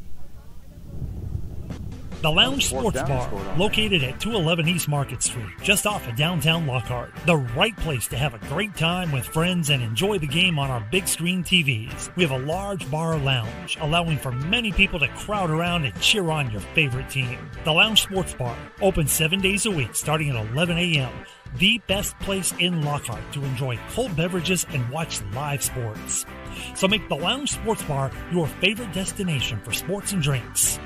The Lounge Fourth Sports down Bar, scored on located at two eleven East Market Street, just off of downtown Lockhart. The right place to have a great time with friends and enjoy the game on our big screen T Vs. We have a large bar lounge, allowing for many people to crowd around and cheer on your favorite team. The Lounge Sports Bar, open seven days a week starting at eleven a m The best place in Lockhart to enjoy cold beverages and watch live sports. So make the Lounge Sports Bar your favorite destination for sports and drinks.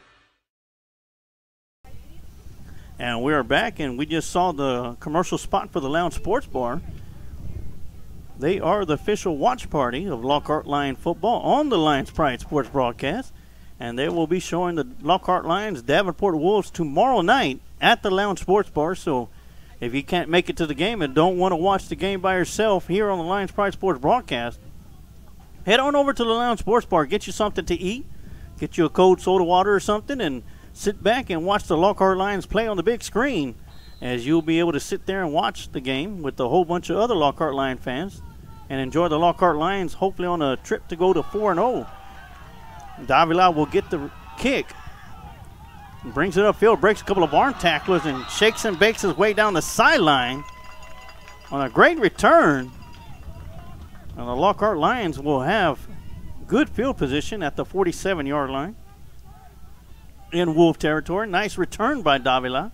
And we are back, and we just saw the commercial spot for the Lounge Sports Bar. They are the official watch party of Lockhart Lion football on the Lions Pride Sports Broadcast. And they will be showing the Lockhart Lions Davenport Wolves tomorrow night at the Lounge Sports Bar. So if you can't make it to the game and don't want to watch the game by yourself here on the Lions Pride Sports Broadcast, head on over to the Lounge Sports Bar, get you something to eat, get you a cold soda water or something, and sit back and watch the Lockhart Lions play on the big screen, as you'll be able to sit there and watch the game with a whole bunch of other Lockhart Lion fans and enjoy the Lockhart Lions hopefully on a trip to go to four and oh. Davila will get the kick, brings it upfield, breaks a couple of arm tacklers, and shakes and bakes his way down the sideline on a great return. And the Lockhart Lions will have good field position at the forty-seven yard line in Wolf territory. Nice return by Davila.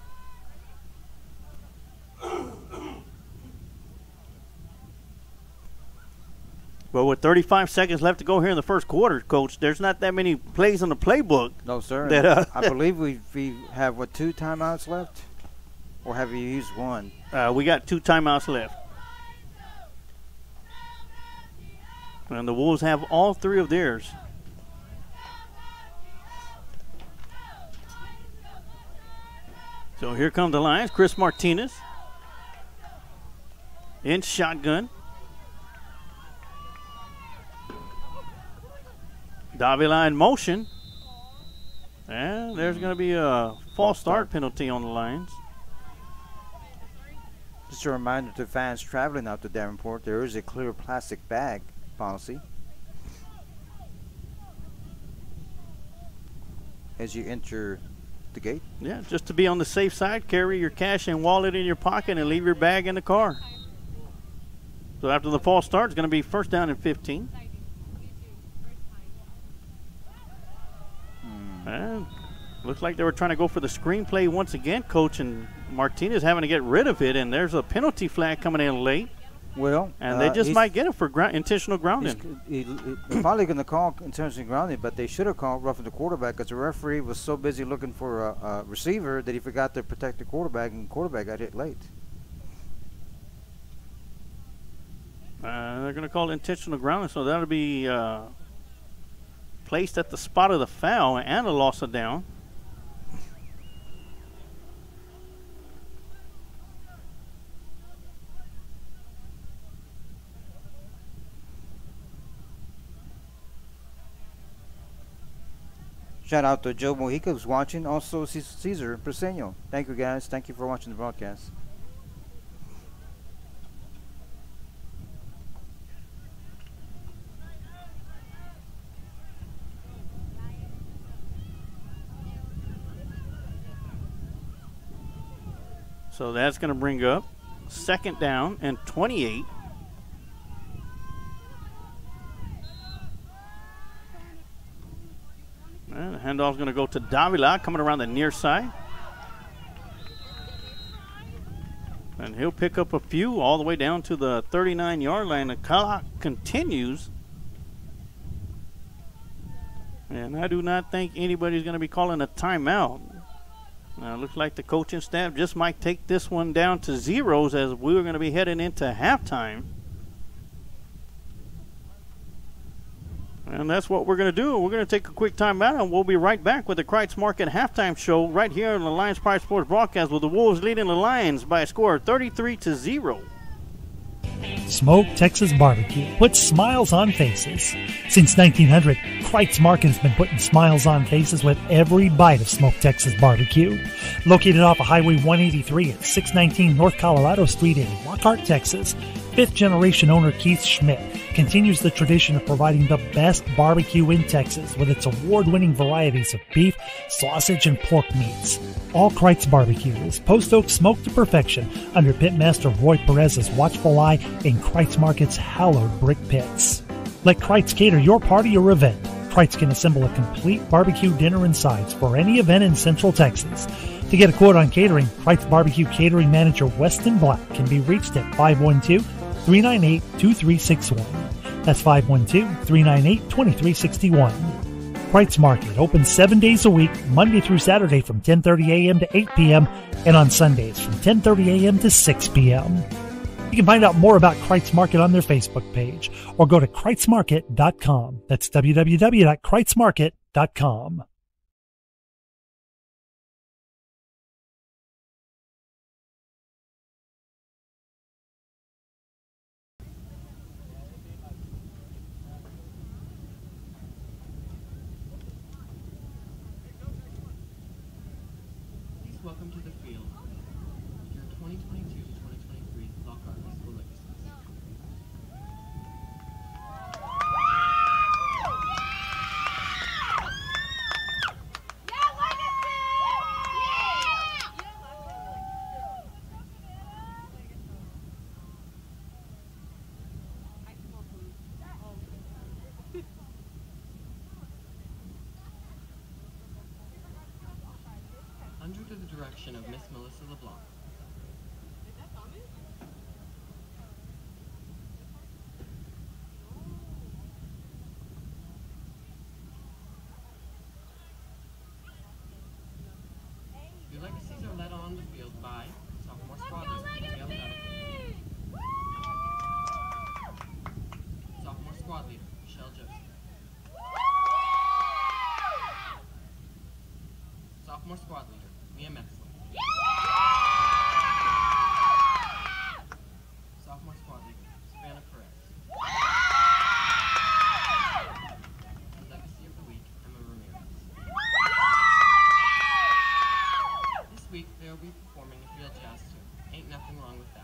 But with thirty-five seconds left to go here in the first quarter, Coach, there's not that many plays in the playbook. No, sir. That, uh, I believe we we have, what, two timeouts left? Or have you used one? Uh, we got two timeouts left. And the Wolves have all three of theirs. So here come the Lions. Chris Martinez in shotgun. Davila in motion. And there's going to be a false start penalty on the Lions. Just a reminder to fans traveling out to Davenport, there is a clear plastic bag policy as you enter the gate. Yeah, just to be on the safe side, carry your cash and wallet in your pocket and leave your bag in the car. So after the false start, it's going to be first down and fifteen. And looks like they were trying to go for the screenplay once again, Coach, and Martinez having to get rid of it, and there's a penalty flag coming in late. Well, And they uh, just he's- might get it for ground, intentional he's, grounding. he, he, they're probably going to call intentional grounding, but they should have called roughing the quarterback because the referee was so busy looking for a, a receiver that he forgot to protect the quarterback, and the quarterback got hit late. Uh, they're going to call it intentional grounding, so that'll be uh, placed at the spot of the foul and a loss of down. Shout out to Joe Mojica who's watching. Also, C- Cesar Preseno. Thank you, guys. Thank you for watching the broadcast. So that's going to bring up second down and twenty-eight. And the handoff's going to go to Davila, coming around the near side. And he'll pick up a few all the way down to the thirty-nine yard line. The clock continues. And I do not think anybody's going to be calling a timeout. Now, it looks like the coaching staff just might take this one down to zeros as we're going to be heading into halftime. And that's what we're going to do. We're going to take a quick timeout, and we'll be right back with the Kreitz Market halftime show right here on the Lions Pride Sports broadcast with the Wolves leading the Lions by a score of thirty-three to zero. Smoke Texas Barbecue puts smiles on faces. Since nineteen hundred, Kreitz Market has been putting smiles on faces with every bite of Smoke Texas Barbecue. Located off of Highway one eighty-three at six nineteen North Colorado Street in Lockhart, Texas, fifth generation owner Keith Schmidt continues the tradition of providing the best barbecue in Texas with its award-winning varieties of beef, sausage, and pork meats. All Kreitz Barbecue is post oak smoked to perfection under Pitmaster Roy Perez's watchful eye in Kreitz Market's hallowed brick pits. Let Kreitz cater your party or event. Kreitz can assemble a complete barbecue dinner and sides for any event in Central Texas. To get a quote on catering, Kreitz Barbecue Catering Manager Weston Black can be reached at five one two, three nine eight, two three six one. That's five one two, three nine eight, two three six one. Kreitz Market open seven days a week, Monday through Saturday from ten thirty a.m. to eight p.m. and on Sundays from ten thirty a.m. to six p.m. You can find out more about Kreitz Market on their Facebook page or go to kreitz market dot com. That's w w w dot kreitz market dot com. Please welcome to the field your twenty twenty-two twenty twenty-three Lockhart High School Legacies. Under the direction of Miss Melissa LeBlanc. Your legacies are led on the field by sophomore squad leader, Miguel Dudek. Sophomore squad leader, Michelle Joseph. Sophomore squad leader, Mia Metzler. Sophomore squad leader, Savannah Perez. The legacy of the week, Emma Ramirez. This week, they will be performing a field jazz tune. Ain't nothing wrong with that.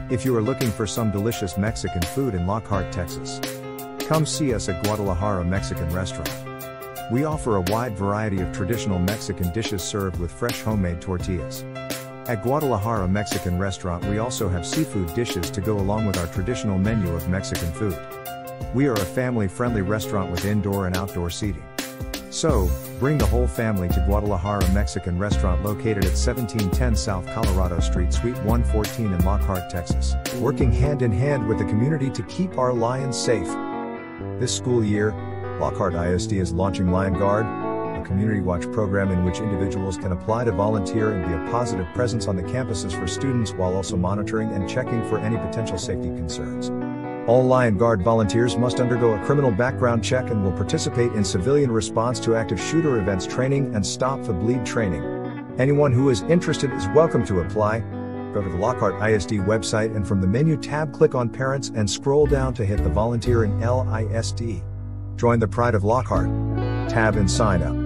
If you are looking for some delicious Mexican food in Lockhart, Texas, come see us at Guadalajara Mexican Restaurant. We offer a wide variety of traditional Mexican dishes served with fresh homemade tortillas. At Guadalajara Mexican Restaurant, we also have seafood dishes to go along with our traditional menu of Mexican food. We are a family-friendly restaurant with indoor and outdoor seating. So, bring the whole family to Guadalajara Mexican Restaurant located at seventeen ten South Colorado Street, Suite one fourteen in Lockhart, Texas, working hand in hand with the community to keep our lions safe. This school year, Lockhart I S D is launching Lion Guard, a community watch program in which individuals can apply to volunteer and be a positive presence on the campuses for students while also monitoring and checking for any potential safety concerns. All Lion Guard volunteers must undergo a criminal background check and will participate in civilian response to active shooter events training and stop the bleed training. Anyone who is interested is welcome to apply. Go to the Lockhart I S D website and from the menu tab click on Parents and scroll down to hit the Volunteer in L I S D. Join the Pride of Lockhart tab and sign up.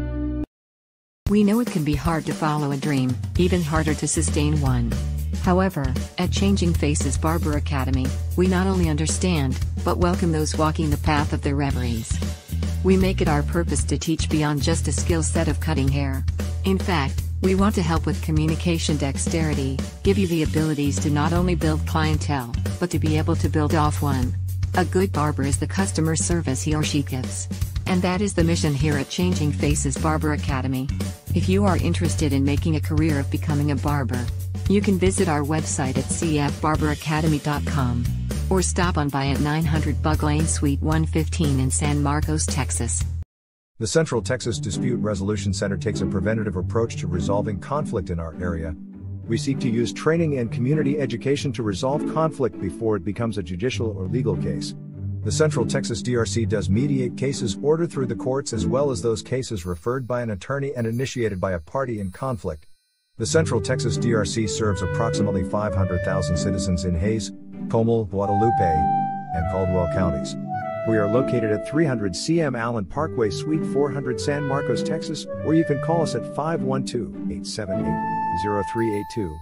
We know it can be hard to follow a dream, even harder to sustain one. However, at Changing Faces Barber Academy, we not only understand, but welcome those walking the path of their reveries. We make it our purpose to teach beyond just a skill set of cutting hair. In fact, we want to help with communication dexterity, give you the abilities to not only build clientele, but to be able to build off one. A good barber is the customer service he or she gives. And that is the mission here at Changing Faces Barber Academy. If you are interested in making a career of becoming a barber, you can visit our website at c f barber academy dot com. Or stop on by at nine hundred Bug Lane Suite one fifteen in San Marcos, Texas. The Central Texas Dispute Resolution Center takes a preventative approach to resolving conflict in our area. We seek to use training and community education to resolve conflict before it becomes a judicial or legal case. The Central Texas D R C does mediate cases ordered through the courts as well as those cases referred by an attorney and initiated by a party in conflict. The Central Texas D R C serves approximately five hundred thousand citizens in Hays, Comal, Guadalupe, and Caldwell counties. We are located at three hundred C M Allen Parkway, Suite four hundred, San Marcos, Texas, or you can call us at five one two, eight seven eight, zero three eight two.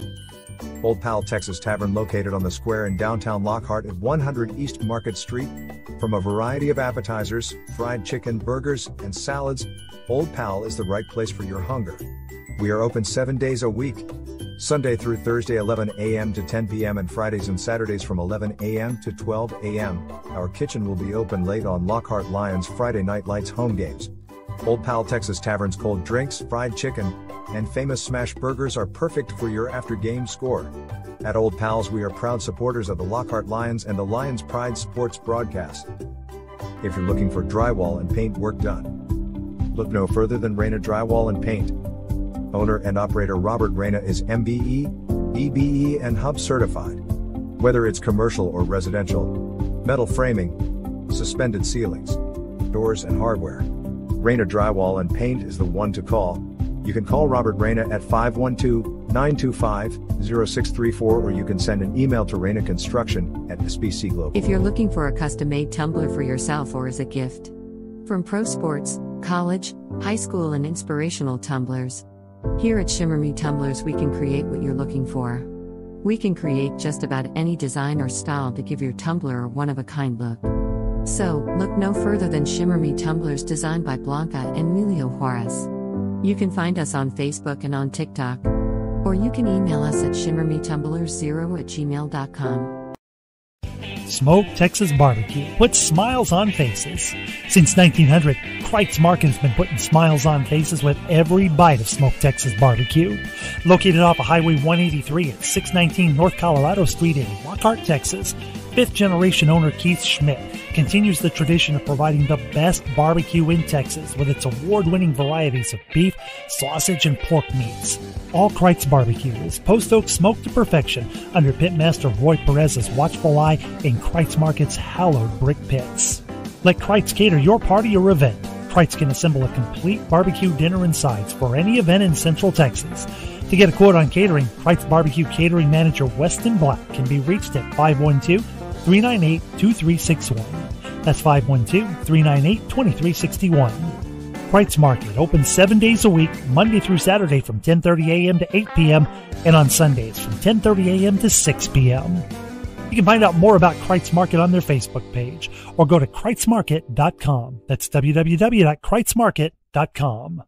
Old Pal Texas Tavern located on the square in downtown Lockhart at one hundred East Market Street. From a variety of appetizers, fried chicken, burgers, and salads, Old Pal is the right place for your hunger. We are open seven days a week, Sunday through Thursday eleven a m to ten p m and Fridays and Saturdays from eleven a m to twelve a m Our kitchen will be open late on Lockhart Lions Friday Night Lights home games. Old Pal Texas Tavern's cold drinks, fried chicken, and famous smash burgers are perfect for your after-game score. At Old Pal's, we are proud supporters of the Lockhart Lions and the Lions Pride Sports broadcast. If you're looking for drywall and paint work done, look no further than Reyna Drywall and Paint. Owner and operator Robert Reyna is M B E, E B E and Hub certified. Whether it's commercial or residential, metal framing, suspended ceilings, doors and hardware, Reyna Drywall and Paint is the one to call. You can call Robert Reyna at five one two, nine two five, zero six three four or you can send an email to Reyna Construction at S B C Global. If you're looking for a custom-made tumbler for yourself or as a gift, from pro sports, college, high school and inspirational tumblers, here at Shimmer Me Tumblers we can create what you're looking for. We can create just about any design or style to give your tumbler a one-of-a-kind look. So, look no further than Shimmer Me Tumblers designed by Blanca and Emilio Juarez. You can find us on Facebook and on TikTok. Or you can email us at shimmer me tumblers zero at gmail dot com. Smoke Texas Barbecue puts smiles on faces. Since nineteen hundred, Kreitz Market's been putting smiles on faces with every bite of Smoke Texas Barbecue. Located off of Highway one eighty-three at six nineteen North Colorado Street in Lockhart, Texas, fifth generation owner Keith Schmidt continues the tradition of providing the best barbecue in Texas with its award-winning varieties of beef, sausage, and pork meats. All Kreitz Barbecue is post oak smoked to perfection under Pitmaster Roy Perez's watchful eye in Kreitz Market's hallowed brick pits. Let Kreitz cater your party or event. Kreitz can assemble a complete barbecue dinner and sides for any event in Central Texas. To get a quote on catering, Kreitz Barbecue Catering Manager Weston Black can be reached at five one two, three nine eight, two three six one. That's five one two, three nine eight, two three six one. Kreitz Market, open seven days a week, Monday through Saturday from ten thirty a.m. to eight p.m. and on Sundays from ten thirty a.m. to six p.m. You can find out more about Kreitz Market on their Facebook page or go to kreitz market dot com. That's w w w dot kreitz market dot com.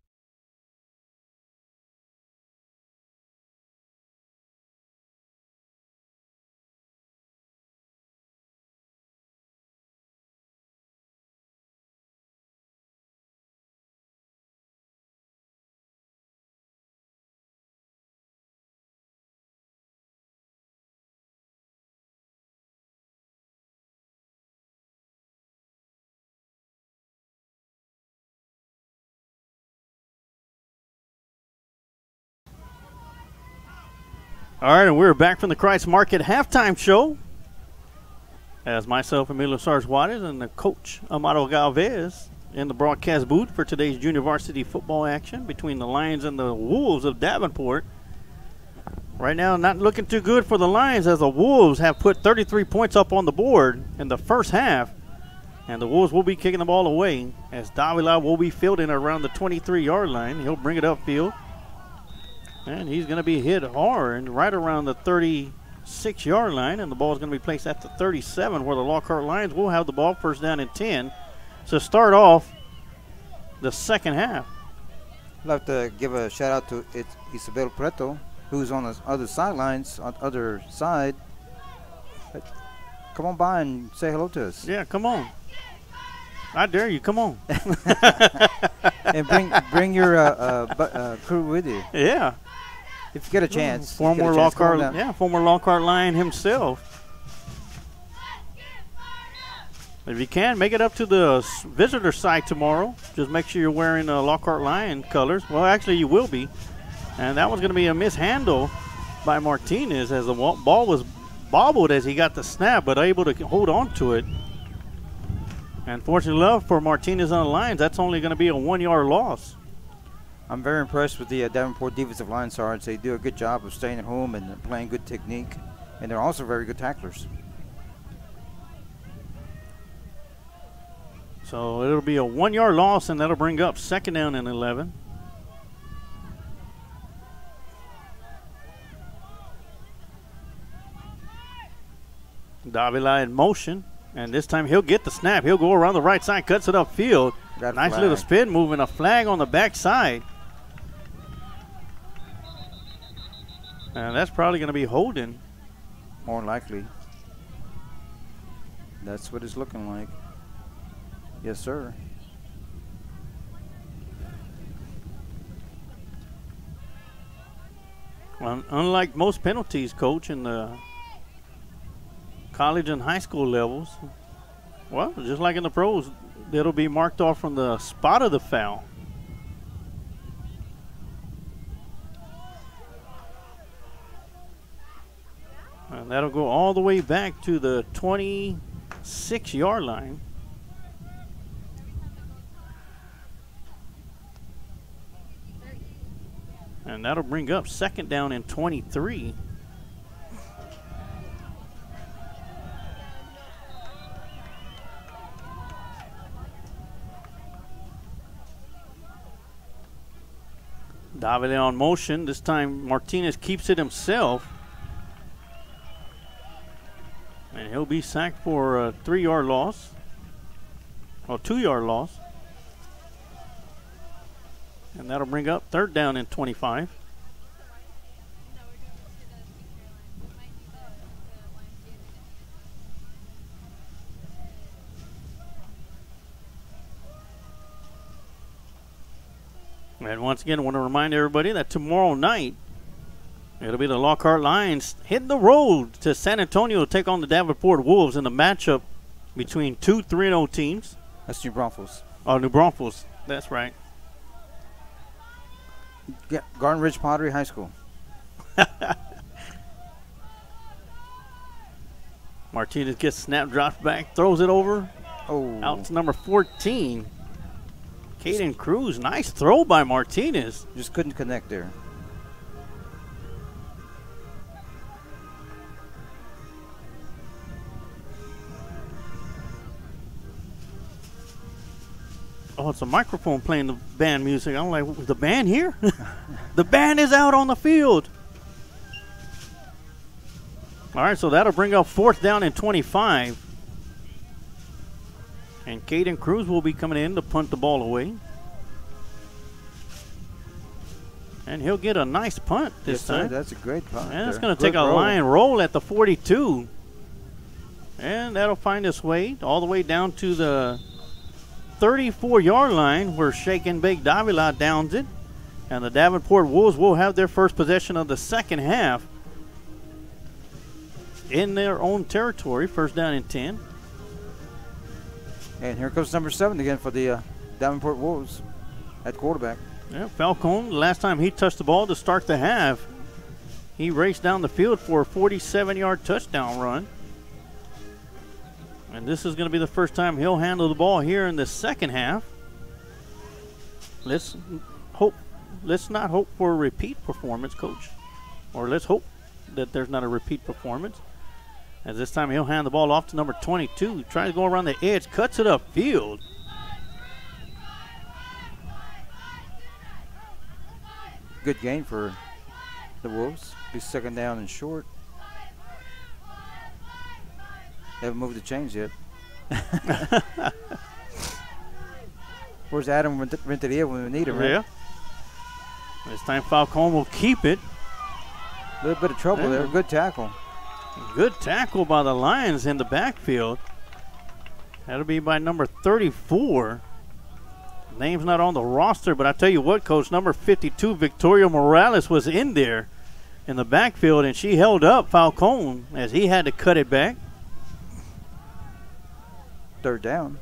All right, and we're back from the Kreitz Market halftime show. As myself, Emilio Sarge Juarez, and the coach, Amado Galvez, in the broadcast booth for today's junior varsity football action between the Lions and the Wolves of Davenport. Right now, not looking too good for the Lions, as the Wolves have put thirty-three points up on the board in the first half. And the Wolves will be kicking the ball away, as Davila will be fielding around the twenty-three-yard line. He'll bring it upfield. And he's going to be hit hard right around the thirty-six-yard line, and the ball is going to be placed at the thirty-seven, where the Lockhart Lions will have the ball first down and ten to start off the second half. I'd like to give a shout out to it, Isabel Preto, who's on the other sidelines, on the other side. Come on by and say hello to us. Yeah, come on. I dare you. Come on. And bring bring your uh, uh, bu- uh, crew with you. Yeah. If you get a chance. Former Get a chance, come on Lockhart, down. yeah, former Lockhart Lion himself. If you can, make it up to the s- visitor site tomorrow. Just make sure you're wearing uh, Lockhart Lion colors. Well, actually, you will be. And that was going to be a mishandle by Martinez, as the wa- ball was bobbled as he got the snap, but able to hold on to it. And fortunately enough for Martinez on the Lions, that's only going to be a one-yard loss. I'm very impressed with the uh, Davenport defensive line, Sarge. They do a good job of staying at home and uh, playing good technique. And they're also very good tacklers. So it'll be a one-yard loss, and that'll bring up second down and eleven. Davila in motion, and this time he'll get the snap. He'll go around the right side, cuts it upfield. Got a Nice flag. little spin move and a flag on the backside. And that's probably going to be holding. More than likely. That's what it's looking like. Yes, sir. Well, unlike most penalties, Coach, in the college and high school levels, well, just like in the pros, it'll be marked off from the spot of the foul. And that'll go all the way back to the twenty-six-yard line. And that'll bring up second down and twenty-three. Davila on motion. This time Martinez keeps it himself. And he'll be sacked for a three-yard loss. Or two-yard loss. And that'll bring up third down and twenty-five. And once again, I want to remind everybody that tomorrow night, it'll be the Lockhart Lions hitting the road to San Antonio to take on the Davenport Wolves in the matchup between two three and oh teams. That's New Braunfels. Oh, New Braunfels. That's right. Yeah, Garden Ridge Pottery High School. Martinez gets snap, drops back, throws it over. Oh. Out to number fourteen. Caden Cruz. Nice throw by Martinez. Just couldn't connect there. Oh, it's a microphone playing the band music. I'm like, the band here? The band is out on the field. All right, so that'll bring up fourth down and twenty-five. And Caden Cruz will be coming in to punt the ball away. And he'll get a nice punt this Yes, sir, time. that's a great punt. And it's there. going to Good take a roll. line roll at the forty-two. And that'll find its way all the way down to the thirty-four-yard line where Shake and Bake Davila downs it. And the Davenport Wolves will have their first possession of the second half in their own territory. First down and ten. And here comes number seven again for the uh, Davenport Wolves at quarterback. Yeah, Falcone, the last time he touched the ball to start the half, he raced down the field for a forty-seven-yard touchdown run. And this is going to be the first time he'll handle the ball here in the second half. Let's hope, let's not hope for a repeat performance, Coach. Or let's hope that there's not a repeat performance. As this time he'll hand the ball off to number twenty-two. Tries to go around the edge, cuts it upfield. Good gain for the Wolves. Be second down and short. They haven't moved the chains yet. Where's Adam Rent- Renteria when we need him, right? Yeah. This time Falcone will keep it. A little bit of trouble Yeah. there. Good tackle. Good tackle by the Lions in the backfield. That'll be by number thirty-four. Name's not on the roster, but I tell you what, Coach, number fifty-two, Victoria Morales, was in there in the backfield, and she held up Falcone as he had to cut it back. Third down.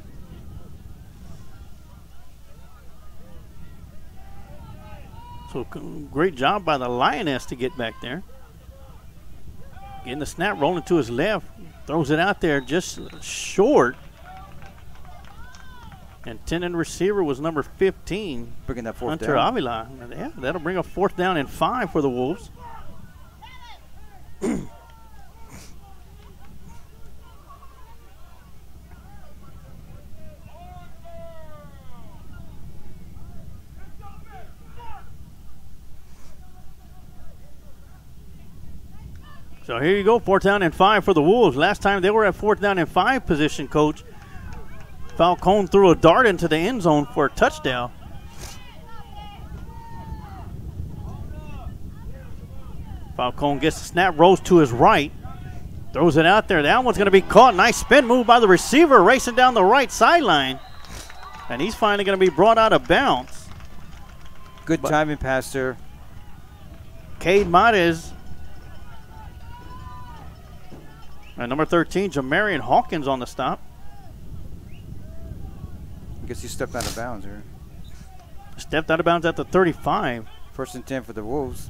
So c- great job by the Lioness to get back there. Getting the snap rolling to his left. Throws it out there just short. Intended receiver was number fifteen, Bringing that fourth Hunter down. Avila. Yeah, that'll bring a fourth down and five for the Wolves. So here you go, fourth down and five for the Wolves. Last time they were at fourth down and five position, Coach. Falcone threw a dart into the end zone for a touchdown. Falcone gets the snap, rolls to his right, throws it out there. That one's going to be caught. Nice spin move by the receiver, racing down the right sideline. And he's finally going to be brought out of bounds. Good But- timing pass there. Cade Mares. And number thirteen, Jamarian Hawkins on the stop. I guess he stepped out of bounds here. Stepped out of bounds at the thirty-five. First and ten for the Wolves.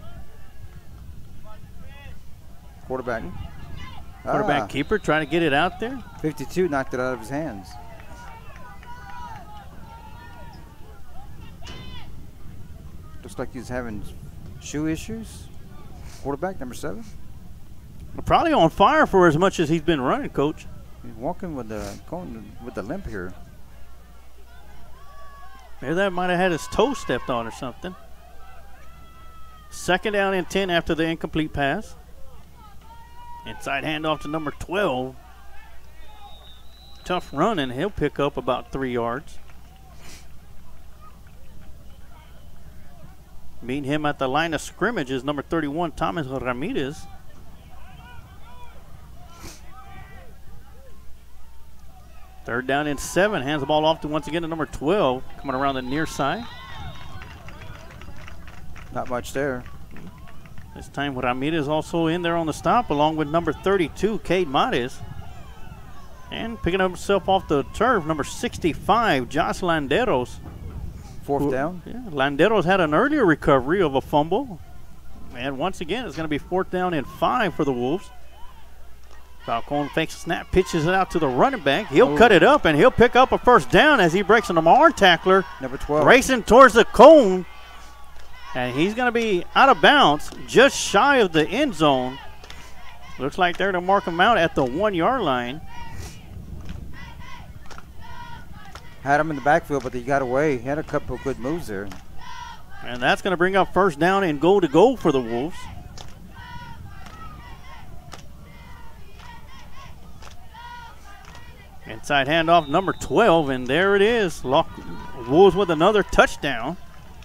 Quarterback. Quarterback Ah, keeper trying to get it out there. fifty-two knocked it out of his hands. Looks like he's having shoe issues. Quarterback number seven. Probably on fire for as much as he's been running, Coach. He's walking with the going with the limp here. Maybe that might have had his toe stepped on or something. Second down and ten after the incomplete pass. Inside handoff to number twelve. Tough run, and he'll pick up about three yards. Meeting him at the line of scrimmage is number thirty-one, Thomas Ramirez. Third down and seven. Hands the ball off to once again to number twelve, coming around the near side. Not much there. This time Ramirez also in there on the stop, along with number thirty-two, Cade Mares. And picking up himself off the turf, number sixty-five, Josh Landeros. Fourth Who- down. Yeah, Landeros had an earlier recovery of a fumble. And once again, it's going to be fourth down and five for the Wolves. Falcone fakes a snap, pitches it out to the running back. He'll Oh. cut it up, and he'll pick up a first down as he breaks an arm tackler, Number twelve. racing towards the cone. And he's going to be out of bounds, just shy of the end zone. Looks like they're to mark him out at the one-yard line. Had him in the backfield, but he got away. He had a couple of good moves there. And that's going to bring up first down and goal to go for the Wolves. Inside handoff, number twelve, and there it is. Lock, Wolves with another touchdown.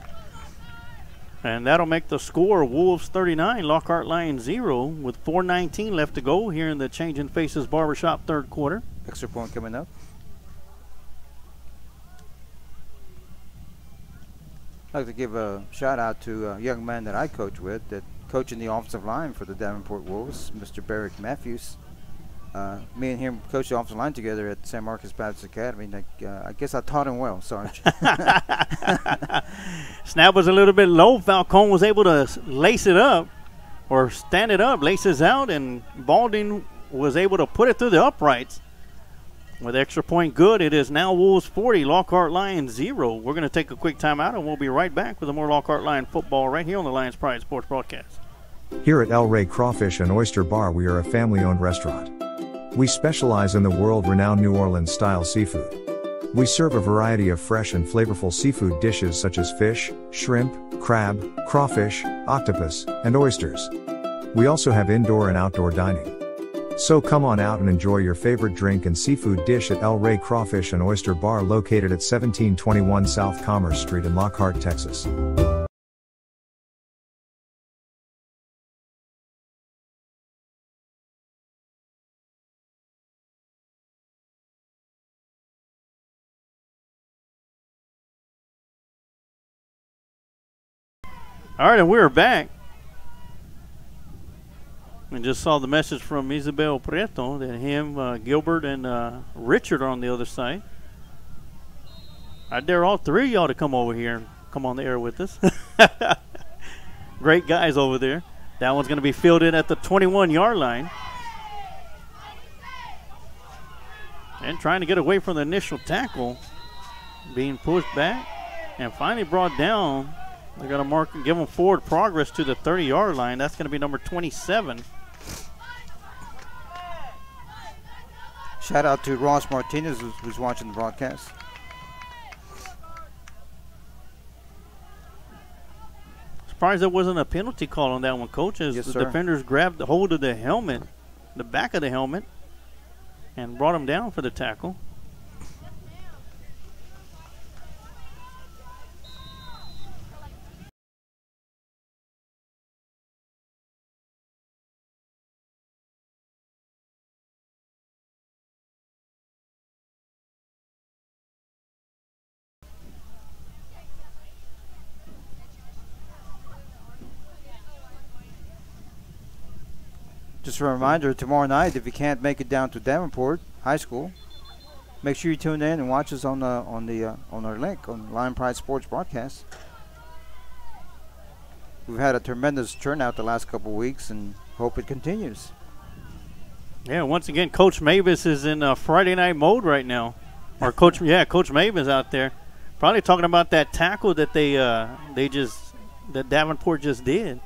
And that'll make the score Wolves thirty-nine, Lockhart Lions zero, with four nineteen left to go here in the Changing Faces Barbershop third quarter. Extra point coming up. I'd like to give a shout out to a young man that I coach with, that coaching the offensive line for the Davenport Wolves, Mister Barrick Matthews. Uh, me and him coached the offensive line together at San Marcos Baptist Academy. And I, uh, I guess I taught him well, Sarge. Snap was a little bit low. Falcone was able to lace it up, or stand it up, laces out, and Balding was able to put it through the uprights. With extra point good, it is now Wolves forty, Lockhart Lions zero. We're going to take a quick timeout, and we'll be right back with more Lockhart Lion football right here on the Lions Pride Sports Broadcast. Here at El Rey Crawfish and Oyster Bar, we are a family-owned restaurant. We specialize in the world-renowned New Orleans-style seafood. We serve a variety of fresh and flavorful seafood dishes such as fish, shrimp, crab, crawfish, octopus, and oysters. We also have indoor and outdoor dining. So come on out and enjoy your favorite drink and seafood dish at El Rey Crawfish and Oyster Bar, located at seventeen twenty-one South Commerce Street in Lockhart, Texas. All right, and we're back. And just saw the message from Isabel Prieto that him, uh, Gilbert, and uh, Richard are on the other side. I dare all three of y'all to come over here and come on the air with us. Great guys over there. That one's going to be fielded at the twenty-one yard line. And trying to get away from the initial tackle. Being pushed back and finally brought down. They're going to mark and give them forward progress to the thirty yard line. That's going to be number twenty-seven. Shout out to Ross Martinez, who's, who's watching the broadcast. Surprised there wasn't a penalty call on that one, Coach, as Yes, the sir. defenders grabbed the hold of the helmet, the back of the helmet, and brought him down for the tackle. Just a reminder, tomorrow night, if you can't make it down to Davenport High School, make sure you tune in and watch us on the on the uh, on our link on Lion Pride Sports Broadcast. We've had a tremendous turnout the last couple of weeks, and hope it continues. Yeah, once again, Coach Mavis is in uh, Friday night mode right now. Or Coach, yeah, Coach Mavis out there, probably talking about that tackle that they uh, they just that Davenport just did.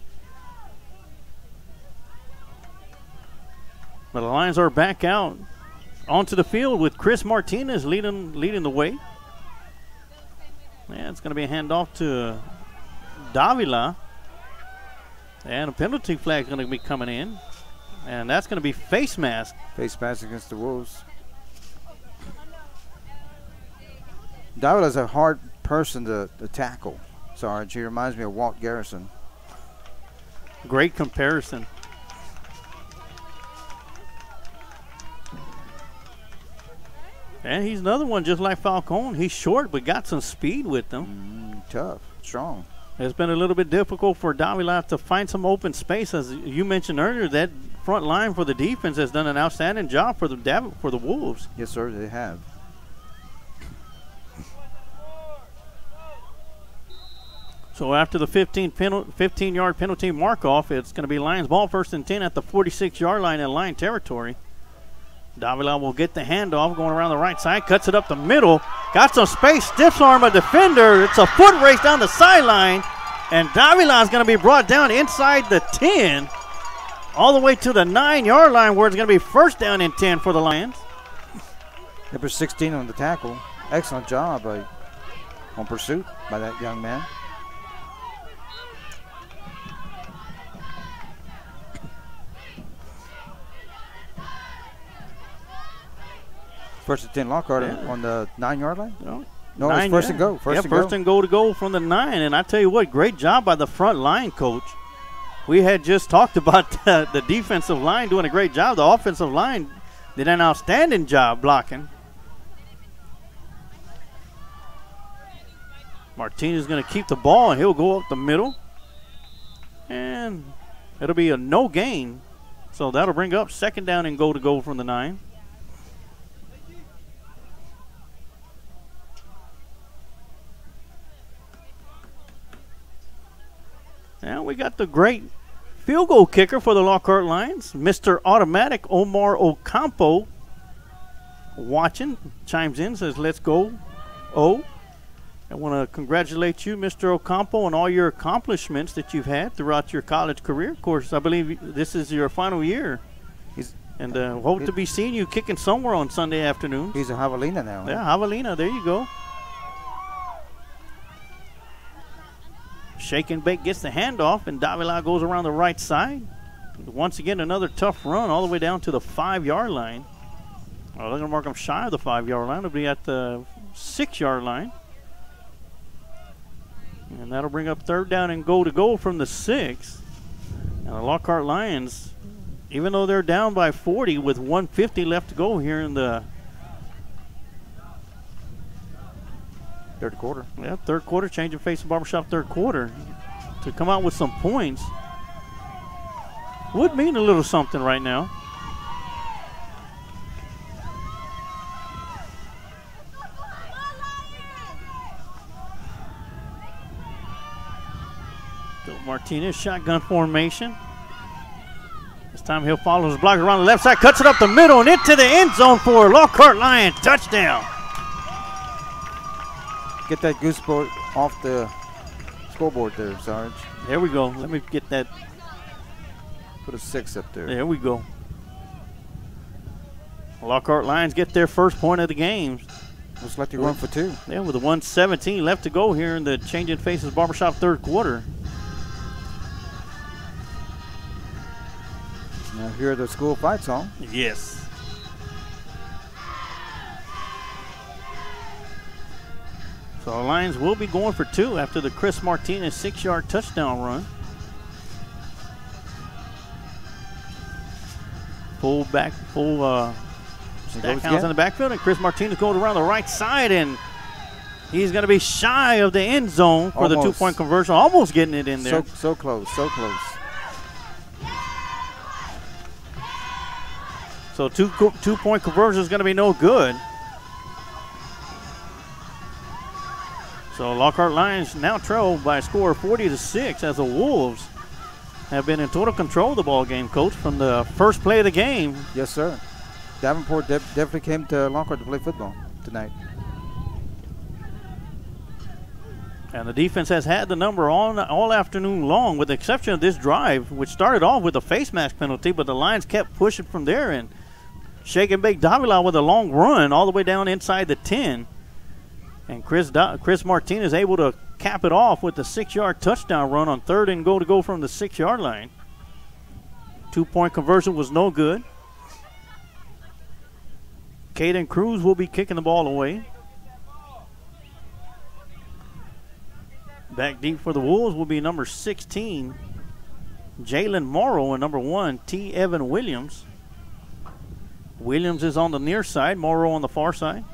But the Lions are back out onto the field with Chris Martinez leading leading the way. Yeah, it's going to be a handoff to Davila. And a penalty flag is going to be coming in. And that's going to be face mask. Face mask against the Wolves. Davila's a hard person to, to tackle, Sarge. He reminds me of Walt Garrison. Great comparison. And he's another one just like Falcone. He's short but got some speed with him. Mm, tough, strong. It's been a little bit difficult for Davila to find some open space. As you mentioned earlier, that front line for the defense has done an outstanding job for the Dav- for the Wolves. Yes, sir, they have. So after the fifteen yard penalty mark-off, it's going to be Lions ball first and ten at the forty-six yard line in line territory. Davila will get the handoff going around the right side, cuts it up the middle, got some space, stiffs arm a defender. It's a foot race down the sideline, and Davila is going to be brought down inside the ten, all the way to the nine yard line where it's going to be first down and ten for the Lions. Number sixteen on the tackle, Excellent job by, on pursuit by that young man. First and ten Lockhart Yeah. on the nine-yard line? No, No, it's Nine, first yeah. and go. First yeah, and first go. and goal to go from the nine. And I tell you what, great job by the front line coach. We had just talked about the, the defensive line doing a great job. The offensive line did an outstanding job blocking. Martinez is going to keep the ball, and he'll go up the middle. And it'll be a no gain. So that'll bring up second down and goal to go from the nine. Now we got the great field goal kicker for the Lockhart Lions, Mister Automatic Omar Ocampo. Watching, chimes in, says, let's go, O. I want to congratulate you, Mister Ocampo, on all your accomplishments that you've had throughout your college career. Of course, I believe this is your final year. He's, and uh, hope it, to be seeing you kicking somewhere on Sunday afternoon. He's a Javelina now. Yeah, Javelina, there you go. Shake and Bake gets the handoff, and Davila goes around the right side. Once again, another tough run all the way down to the five-yard line. Oh, they're going to mark him shy of the five-yard line. It'll be at the six-yard line. And that'll bring up third down and goal to goal from the six. And the Lockhart Lions, even though they're down by forty with one fifty left to go here in the third quarter. Yeah, third quarter, change of face of Barbershop third quarter. To come out with some points would mean a little something right now. So Martinez, shotgun formation. This time he'll follow his blocker around the left side, cuts it up the middle and into the end zone for Lockhart Lions. Touchdown. Get that goose board off the scoreboard there, Sarge. There we go. Let me get that. Put a six up there. There we go. Lockhart Lions get their first point of the game. Looks like they're going for two. Yeah, with a one seventeen left to go here in the Changing Faces Barbershop third quarter. Now hear the school fight song. Yes. So the Lions will be going for two after the Chris Martinez six-yard touchdown run. Full back, full uh, Stackhouse in the backfield, and Chris Martinez goes around the right side, and he's going to be shy of the end zone for Almost. the two-point conversion, almost getting it in there. So, so close, so close. So two co- two-point conversion is going to be no good. So Lockhart Lions now trail by a score of forty to six as the Wolves have been in total control of the ball game, Coach, from the first play of the game. Yes, sir. Davenport de- definitely came to Lockhart to play football tonight. And the defense has had the number all, all afternoon long, with the exception of this drive, which started off with a face mask penalty, but the Lions kept pushing from there, and Shake and Bake Davila with a long run all the way down inside the ten. And Chris da- Chris Martinez able to cap it off with the six-yard touchdown run on third and goal to go from the six-yard line. Two-point conversion was no good. Caden Cruz will be kicking the ball away. Back deep for the Wolves will be number sixteen, Jalen Morrow, and number one, T. Evan Williams. Williams is on the near side, Morrow on the far side.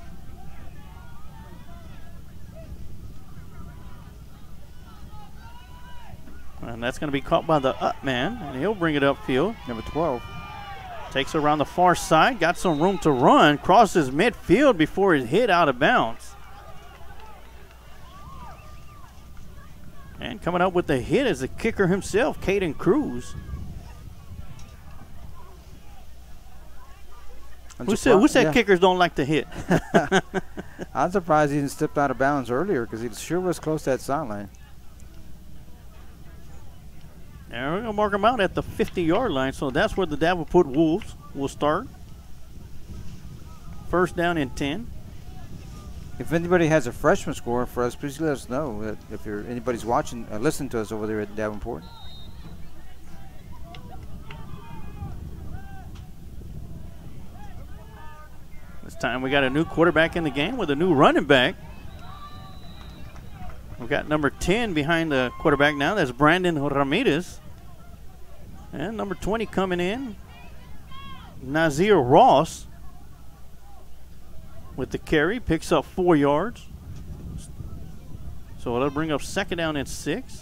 And that's going to be caught by the up man, and he'll bring it upfield. Number twelve. Takes it around the far side, got some room to run, crosses midfield before he's hit out of bounds. And coming up with the hit is the kicker himself, Caden Cruz. Who said, who said yeah. kickers don't like to hit? I'm surprised he didn't step out of bounds earlier because he sure was close to that sideline. And we're going to mark him out at the fifty-yard line, so that's where the Davenport Wolves will start. First down and ten. If anybody has a freshman score for us, please let us know. Uh, if you're anybody's watching, uh, listening to us over there at Davenport. This time we got a new quarterback in the game with a new running back. We've got number ten behind the quarterback now. That's Brandon Ramirez. And number twenty coming in, Nazir Ross with the carry. Picks up four yards. So it'll bring up second down and six.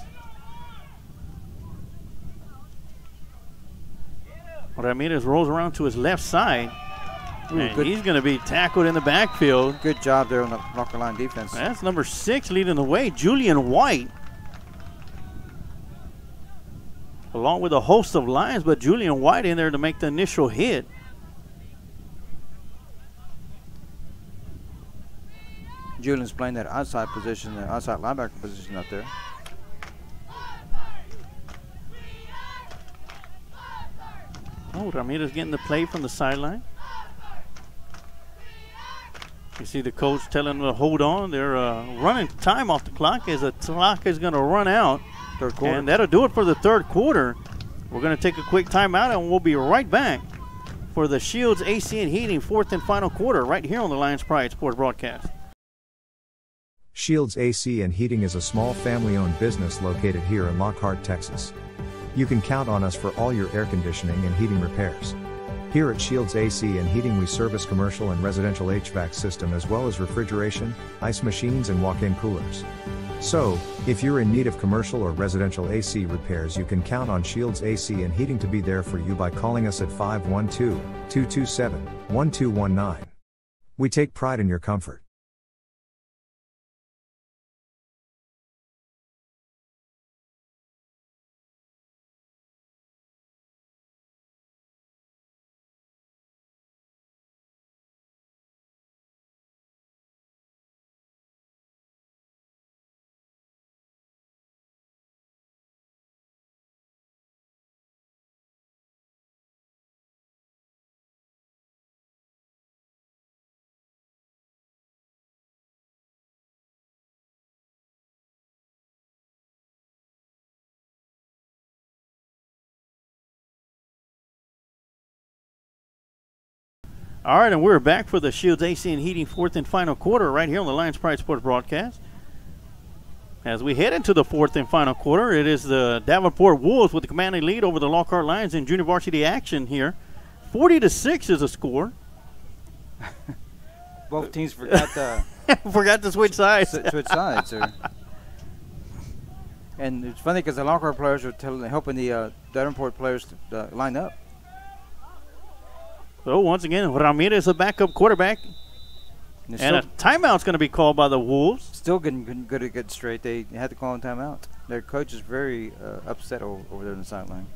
Ramirez rolls around to his left side. Ooh, and good. he's going to be tackled in the backfield. Good job there on the Locker line defense. That's number six leading the way, Julian White. Along with a host of Lions, but Julian White in there to make the initial hit. Julian's playing that outside position, the outside linebacker position up there. Oh, Ramirez getting the play from the sideline. You see the coach telling them to hold on. They're uh, running time off the clock as the clock is going to run out. Third quarter. And that'll do it for the third quarter. We're going to take a quick timeout, and we'll be right back for the Shields A C and Heating fourth and final quarter right here on the Lions Pride Sports Broadcast. Shields A C and Heating is a small family-owned business located here in Lockhart, Texas. You can count on us for all your air conditioning and heating repairs. Here at Shields A C and Heating we service commercial and residential H V A C system as well as refrigeration, ice machines and walk-in coolers. So, if you're in need of commercial or residential A C repairs, you can count on Shields A C and Heating to be there for you by calling us at five one two, two two seven, one two one nine. We take pride in your comfort. All right, and we're back for the Shields A C and Heating fourth and final quarter right here on the Lions Pride Sports Broadcast. As we head into the fourth and final quarter, it is the Davenport Wolves with the commanding lead over the Lockhart Lions in junior varsity action here. forty to six is the score. Both teams forgot the forgot to switch sides. switch sides. Or and it's funny because the Lockhart players are telling, helping the uh, Davenport players to, uh, line up. So once again, Ramirez, a backup quarterback. And, and a timeout's going to be called by the Wolves. Still getting good, good to get straight. They had to call a timeout. Their coach is very uh, upset over, over there on the sideline.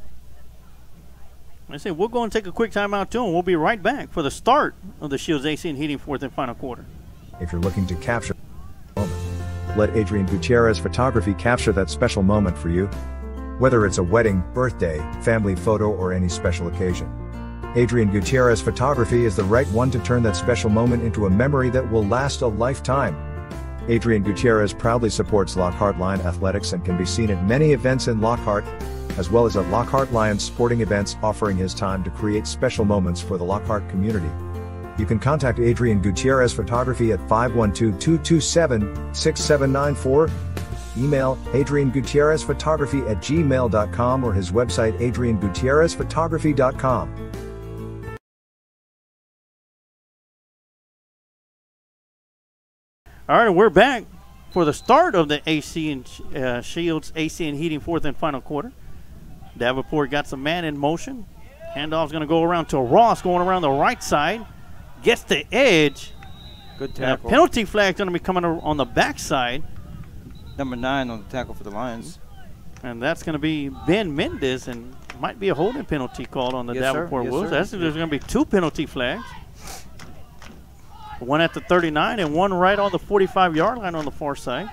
I say we'll go and take a quick timeout too, and we'll be right back for the start of the Shields A C and Heating fourth and final quarter. If you're looking to capture a moment, let Adrian Gutierrez Photography capture that special moment for you. Whether it's a wedding, birthday, family photo, or any special occasion, Adrian Gutierrez Photography is the right one to turn that special moment into a memory that will last a lifetime. Adrian Gutierrez proudly supports Lockhart Lion Athletics and can be seen at many events in Lockhart, as well as at Lockhart Lions sporting events, offering his time to create special moments for the Lockhart community. You can contact Adrian Gutierrez Photography at five one two, two two seven, six seven nine four, email adrian gutierrez photography at gmail dot com, or his website adrian gutierrez photography dot com. All right, we're back for the start of the A C and uh, Shields A C and Heating fourth and final quarter. Davenport got some man in motion. Handoff's going to go around to Ross, going around the right side. Gets the edge. Good Uh, tackle. penalty flag's going to be coming on the backside. Number nine on the tackle for the Lions. And that's going to be Ben Mendez, and might be a holding penalty called on the Yes, sir. Davenport Yes, Wolves. sir. That's, there's going to be two penalty flags. One at the thirty-nine and one right on the forty-five yard line on the far side.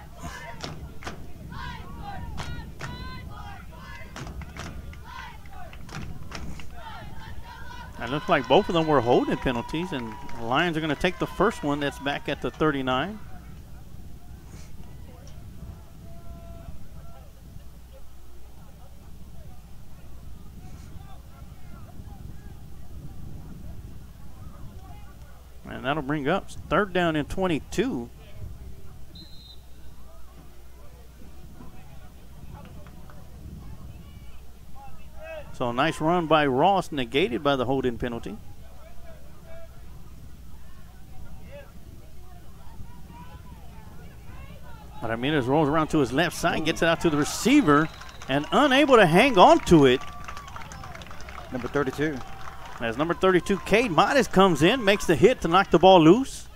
It looks like both of them were holding penalties, and the Lions are going to take the first one that's back at the thirty-nine. And that'll bring up third down and twenty-two. So a nice run by Ross, negated by the holding penalty. Ramirez rolls around to his left side, gets it out to the receiver, and unable to hang on to it. Number thirty-two. As number thirty-two, Cade Modest, comes in, makes the hit to knock the ball loose.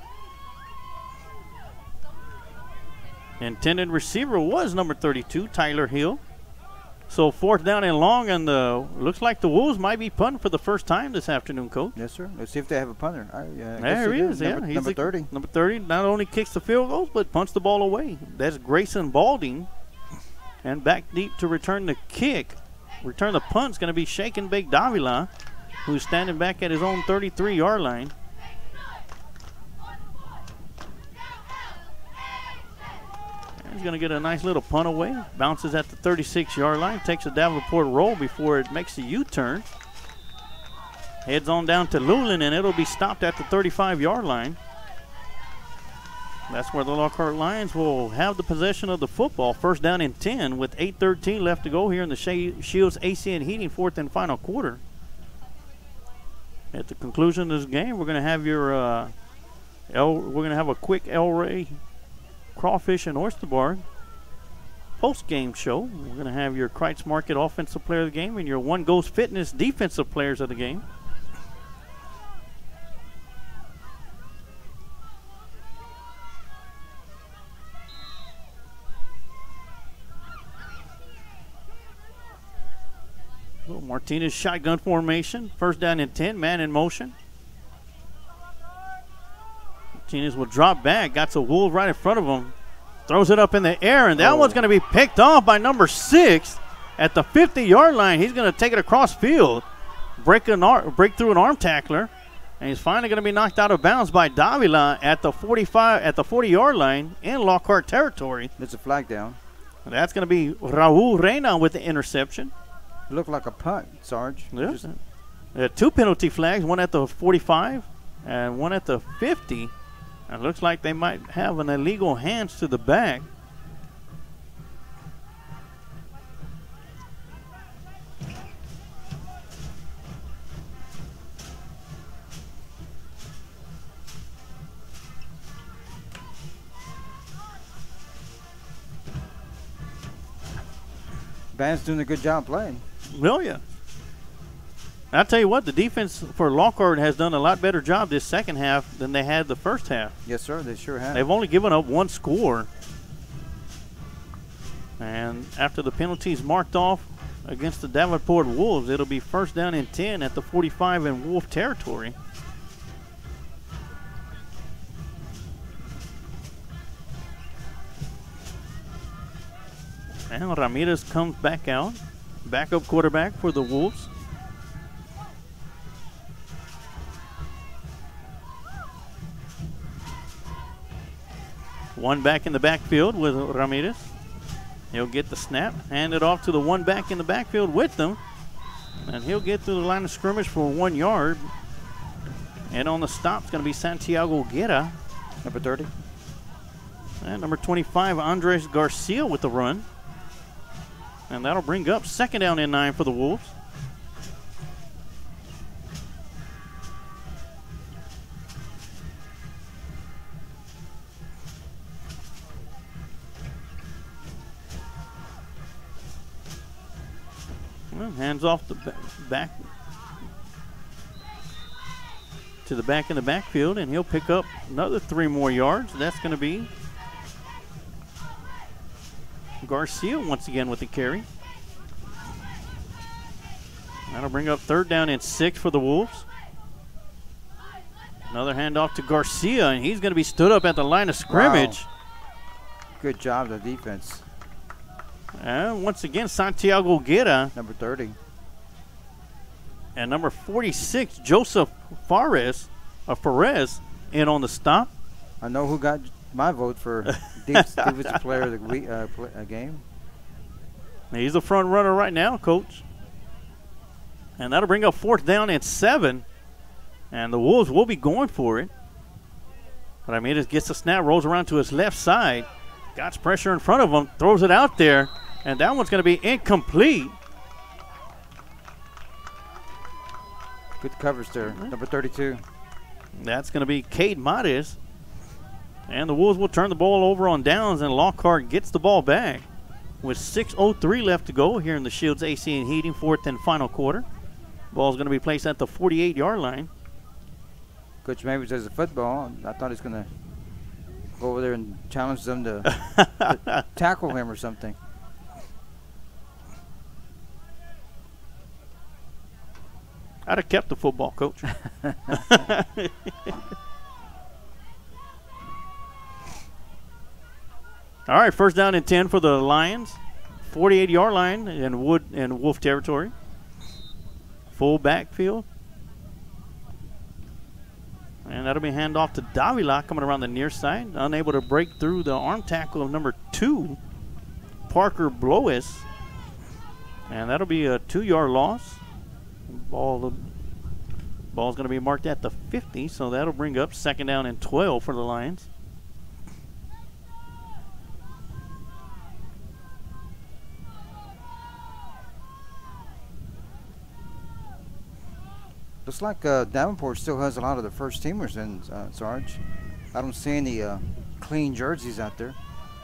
Intended receiver was number thirty-two, Tyler Hill. So fourth down and long, and the looks like the Wolves might be punting for the first time this afternoon, Coach. Yes, sir. Let's see if they have a punter. I, uh, I there he is, yeah. Number, He's number a, thirty. Number thirty not only kicks the field goals, but punts the ball away. That's Grayson Balding. And back deep to return the kick. Return the punt's going to be Shaken Bake Davila, who's standing back at his own thirty-three-yard line. He's going to get a nice little punt away. Bounces at the thirty-six-yard line. Takes a Davenport roll before it makes a U-turn. Heads on down to Luling, and it'll be stopped at the thirty-five-yard line. That's where the Lockhart Lions will have the possession of the football. First down and ten with eight thirteen left to go here in the Shields A C and Heating fourth and final quarter. At the conclusion of this game, we're going to have your uh, El, we're going to have a quick El Rey Crawfish and Oyster Bar post-game show. We're going to have your Kreitz Market offensive player of the game and your One Ghost Fitness defensive players of the game. Well, Martinez shotgun formation. First down and ten, man in motion. Martinez will drop back. Got the Wolves right in front of him. Throws it up in the air, and that oh. one's going to be picked off by number six at the fifty-yard line. He's going to take it across field, break, an ar break through an arm tackler, and he's finally going to be knocked out of bounds by Davila at the forty-five at the forty-yard line in Lockhart territory. There's a flag down. And that's going to be Raul Reyna with the interception. It looked like a punt, Sarge. Yeah. Uh, two penalty flags, one at the forty-five and one at the fifty. It looks like they might have an illegal hands to the back. Band's doing a good job playing. Will ya? I'll tell you what, the defense for Lockhart has done a lot better job this second half than they had the first half. Yes, sir, they sure have. They've only given up one score. And after the penalties marked off against the Davenport Wolves, it'll be first down and ten at the forty-five in Wolf territory. And Ramirez comes back out. Backup quarterback for the Wolves. One back in the backfield with Ramirez. He'll get the snap, hand it off to the one back in the backfield with them. And he'll get through the line of scrimmage for one yard. And on the stop is going to be Santiago Guerra. Number thirty. And number twenty-five, Andres Garcia with the run. And that'll bring up second down and nine for the Wolves. Well, hands off the back to the back in the backfield, and he'll pick up another three more yards. That's going to be Garcia once again with the carry. That'll bring up third down and six for the Wolves. Another handoff to Garcia, and he's going to be stood up at the line of scrimmage. Wow. Good job, the defense. And once again, Santiago Guerra. Number thirty. And number forty-six, Joseph Fares, or Perez, in on the stop. I know who got my vote for defensive player of the week, uh, play, uh, game. He's the front runner right now, Coach. And that'll bring up fourth down and seven. And the Wolves will be going for it. But I mean, it gets the snap, rolls around to his left side. Got pressure in front of him, throws it out there. And that one's going to be incomplete. Good coverage there, mm-hmm. Number thirty-two. That's going to be Cade Mares. And the Wolves will turn the ball over on downs, and Lockhart gets the ball back with six oh three left to go here in the Shields A C and Heating fourth and final quarter. Ball's going to be placed at the forty-eight yard line. Coach maybe says a football. I thought he's going to go over there and challenge them to, to tackle him or something. I'd have kept the football, Coach. All right, first down and ten for the Lions. forty-eight yard line in Wood and Wolf territory. Full backfield. And that'll be handoff to Davila coming around the near side. Unable to break through the arm tackle of number two, Parker Blois. And that'll be a two yard loss. Ball, the ball's going to be marked at the fifty, so that'll bring up second down and twelve for the Lions. Looks like uh, Davenport still has a lot of the first teamers in, uh, Sarge. I don't see any uh, clean jerseys out there.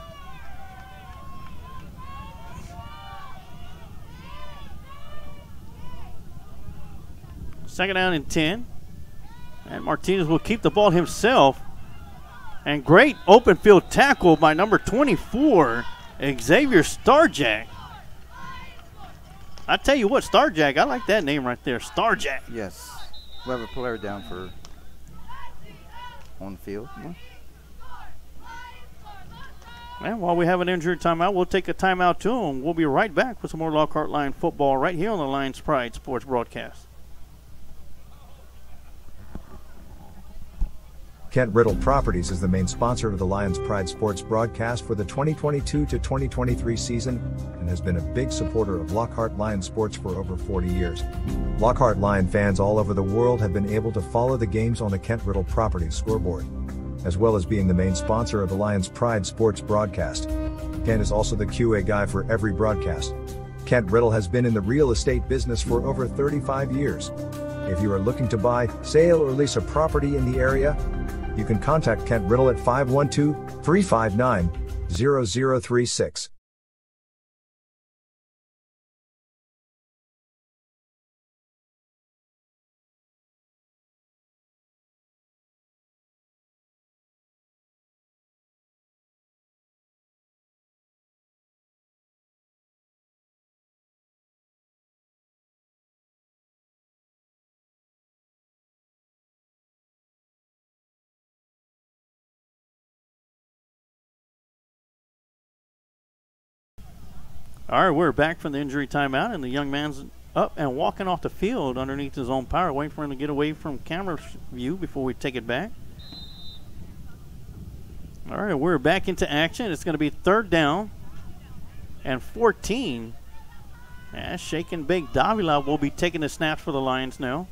Second down and ten. And Martinez will keep the ball himself. And great open field tackle by number twenty-four, Xavier Starjack. I tell you what, Starjack, I like that name right there, Starjack. Yes. We have a player down for on the field. Yeah. And while we have an injury timeout, we'll take a timeout too, and we'll be right back with some more Lockhart Lion football right here on the Lions Pride Sports Broadcast. Kent Riddle Properties is the main sponsor of the Lions Pride Sports broadcast for the twenty twenty-two to twenty twenty-three season and has been a big supporter of Lockhart Lion Sports for over forty years. Lockhart Lion fans all over the world have been able to follow the games on the Kent Riddle Properties scoreboard, as well as being the main sponsor of the Lions Pride Sports broadcast. Kent is also the Q A guy for every broadcast. Kent Riddle has been in the real estate business for over thirty-five years. If you are looking to buy, sale, or lease a property in the area, you can contact Kent Riddle at five one two, three five nine, zero zero three six. All right, we're back from the injury timeout, and the young man's up and walking off the field underneath his own power, waiting for him to get away from camera view before we take it back. All right, we're back into action. It's going to be third down and fourteen. As Shake and Bake Davila will be taking the snaps for the Lions now.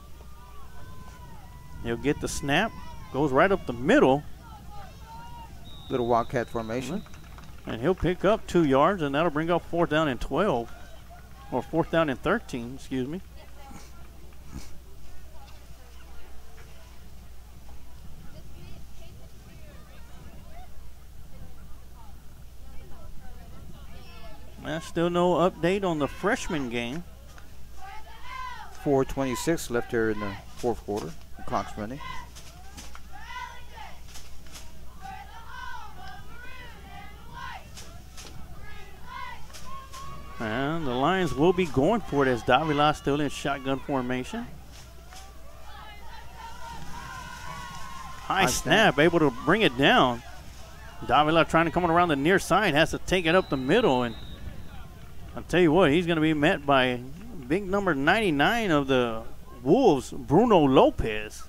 He'll get the snap, goes right up the middle. Little Wildcat formation. Mm-hmm. And he'll pick up two yards, and that'll bring up fourth down and twelve. Or fourth down and thirteen, excuse me. There's still no update on the freshman game. four twenty-six left here in the fourth quarter. The clock's running. And the Lions will be going for it as Davila still in shotgun formation. High Nice snap, snap. able to bring it down. Davila trying to come around the near side, has to take it up the middle. And I'll tell you what, he's going to be met by big number ninety-nine of the Wolves, Bruno Lopez.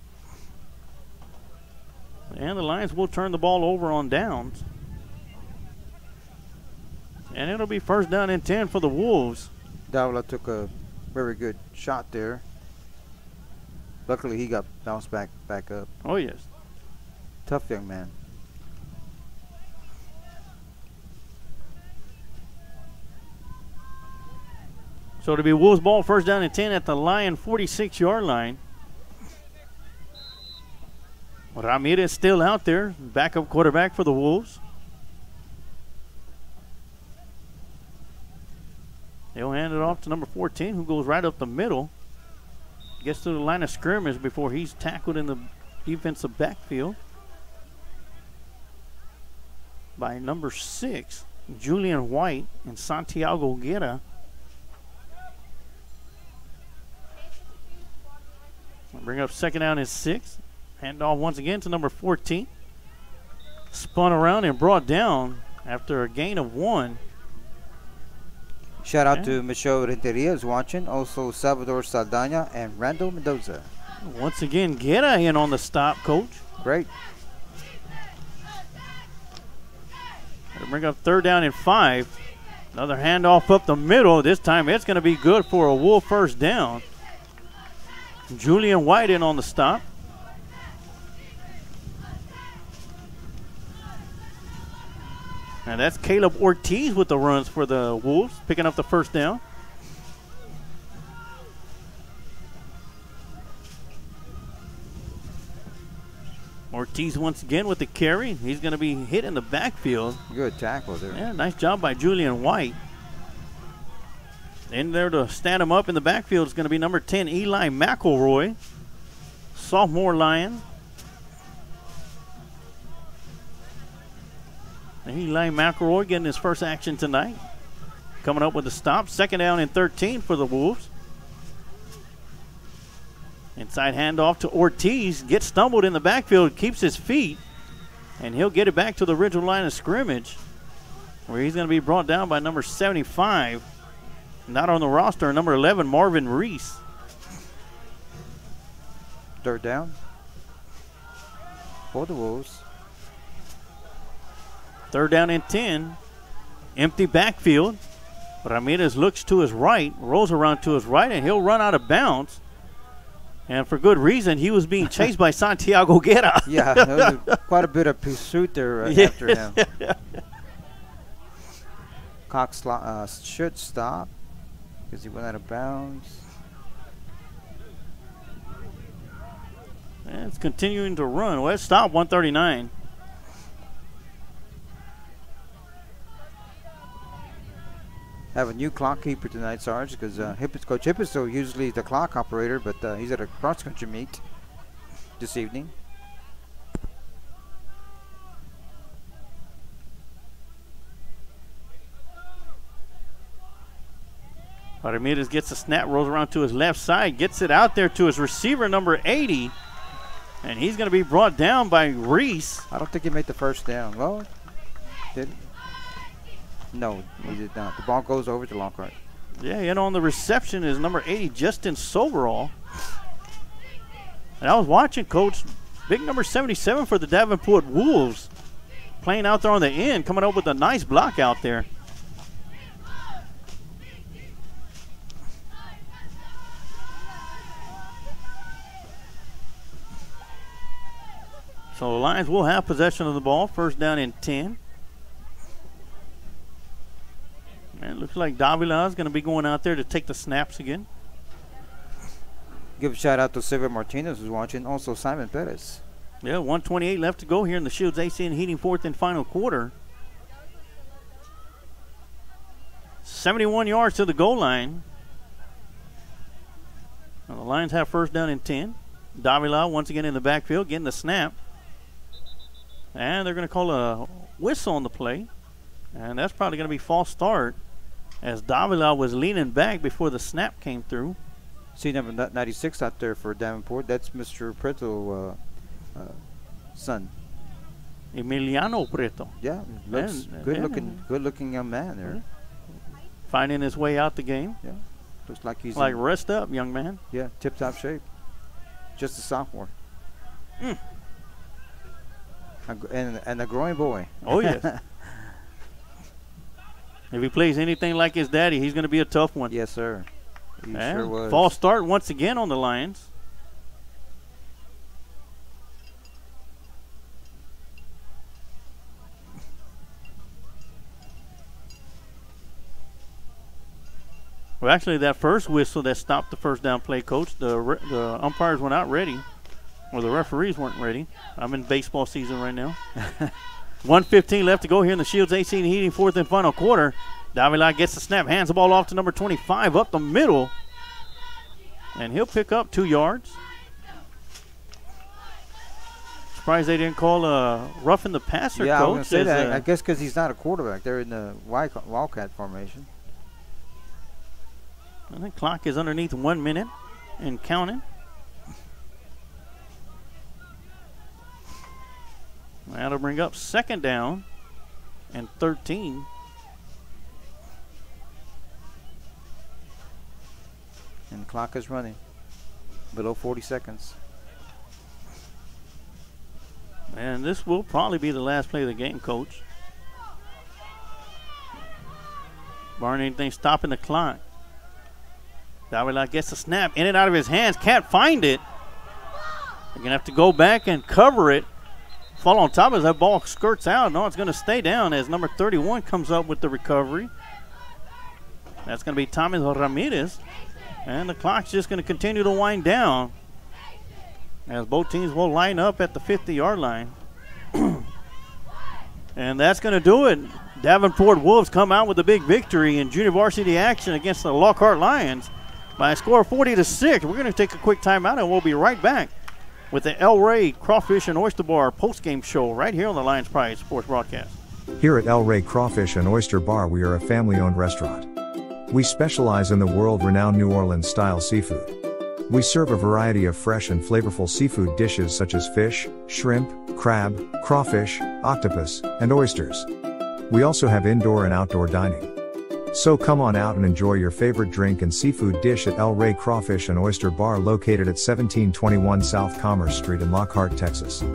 And the Lions will turn the ball over on downs. And it'll be first down and ten for the Wolves. Davila took a very good shot there. Luckily, he got bounced back back up. Oh, yes. Tough young man. So it'll be Wolves ball first down and ten at the Lion forty-six yard line. Ramirez still out there, backup quarterback for the Wolves. They'll hand it off to number fourteen, who goes right up the middle. Gets to the line of scrimmage before he's tackled in the defensive backfield by number six, Julian White and Santiago Guerra. Bring up second down and six. Hand off once again to number fourteen. Spun around and brought down after a gain of one. Shout out Yeah. to Michelle Renteria is watching. Also Salvador Saldana and Randall Mendoza. Once again, Guerra in on the stop, Coach. Great. Gonna bring up third down and five. Another handoff up the middle. This time it's going to be good for a Wolf first down. Julian White in on the stop. And that's Caleb Ortiz with the runs for the Wolves, picking up the first down. Ortiz once again with the carry. He's going to be hit in the backfield. Good tackle there. Yeah, nice job by Julian White. In there to stand him up in the backfield is going to be number ten, Eli McElroy, sophomore Lion. Eli McElroy getting his first action tonight. Coming up with the stop. Second down and thirteen for the Wolves. Inside handoff to Ortiz. Gets stumbled in the backfield. Keeps his feet. And he'll get it back to the original line of scrimmage, where he's going to be brought down by number seventy-five. Not on the roster, number eleven, Marvin Reese. Third down for the Wolves. Third down and ten. Empty backfield. Ramirez looks to his right, rolls around to his right, and he'll run out of bounds. And for good reason, he was being chased by Santiago Guerra. Yeah, there was a, quite a bit of pursuit there uh, Yeah. after him. Cox uh, should stop because he went out of bounds. And it's continuing to run. Well, it's stopped one thirty-nine. Have a new clock keeper tonight, Sarge, because uh, Hippis, Coach Hippisto usually the clock operator, but uh, he's at a cross-country meet this evening. Ramirez gets a snap, rolls around to his left side, gets it out there to his receiver, number eighty. And he's going to be brought down by Reese. I don't think he made the first down. Well, did he? No, he did not. The ball goes over to Lockhart. Yeah, and on the reception is number eighty, Justin Soberall. And I was watching, Coach, big number seventy-seven for the Davenport Wolves, playing out there on the end, coming up with a nice block out there. So the Lions will have possession of the ball, first down and ten. And it looks like Davila is going to be going out there to take the snaps again. Give a shout out to Silvio Martinez who's watching. Also Simon Perez. Yeah, one twenty-eight left to go here in the Shields A C and Heating fourth and final quarter. seventy-one yards to the goal line. Now the Lions have first down and ten. Davila once again in the backfield getting the snap. And they're going to call a whistle on the play. And that's probably going to be false start, as Davila was leaning back before the snap came through. See number ninety-six out there for Davenport. That's Mister Preto uh, uh, son. Emiliano Preto. Yeah, looks And, uh, good yeah. looking, good looking young man there. Finding his way out the game. Yeah. Looks like he's Like, in, rest up, young man. yeah, tip-top shape. Just a sophomore. Mm. A gr- and, and a growing boy. Oh, yes. If he plays anything like his daddy, he's going to be a tough one. Yes, sir. He And sure was. false start once again on the Lions. Well, actually, that first whistle that stopped the first down play, Coach, the re- the umpires were not ready, or the referees weren't ready. I'm in baseball season right now. one fifteen left to go here in the Shields A C and Heating fourth and final quarter. Davila gets the snap, hands the ball off to number twenty-five up the middle, and he'll pick up two yards. Surprised they didn't call a roughing the passer, yeah, Coach. I was going to say as, that. uh, I guess because he's not a quarterback. They're in the Wy- Wildcat formation. I think clock is underneath one minute and counting. That'll bring up second down and thirteen. And the clock is running. Below forty seconds. And this will probably be the last play of the game, Coach. Barring anything stopping the clock. Davila gets the snap in and out of his hands. Can't find it. They're going to have to go back and cover it. Fall on top as that ball skirts out. No, it's going to stay down as number thirty-one comes up with the recovery. That's going to be Thomas Ramirez. And the clock's just going to continue to wind down as both teams will line up at the fifty-yard line. And that's going to do it. Davenport Wolves come out with a big victory in junior varsity action against the Lockhart Lions by a score of forty to six. We're going to take a quick timeout and we'll be right back with the El Rey Crawfish and Oyster Bar post-game show right here on the Lions Pride Sports Broadcast. Here at El Rey Crawfish and Oyster Bar, we are a family-owned restaurant. We specialize in the world-renowned New Orleans-style seafood. We serve a variety of fresh and flavorful seafood dishes such as fish, shrimp, crab, crawfish, octopus, and oysters. We also have indoor and outdoor dining. So come on out and enjoy your favorite drink and seafood dish at El Rey Crawfish and Oyster Bar located at seventeen twenty-one South Commerce Street in Lockhart, Texas.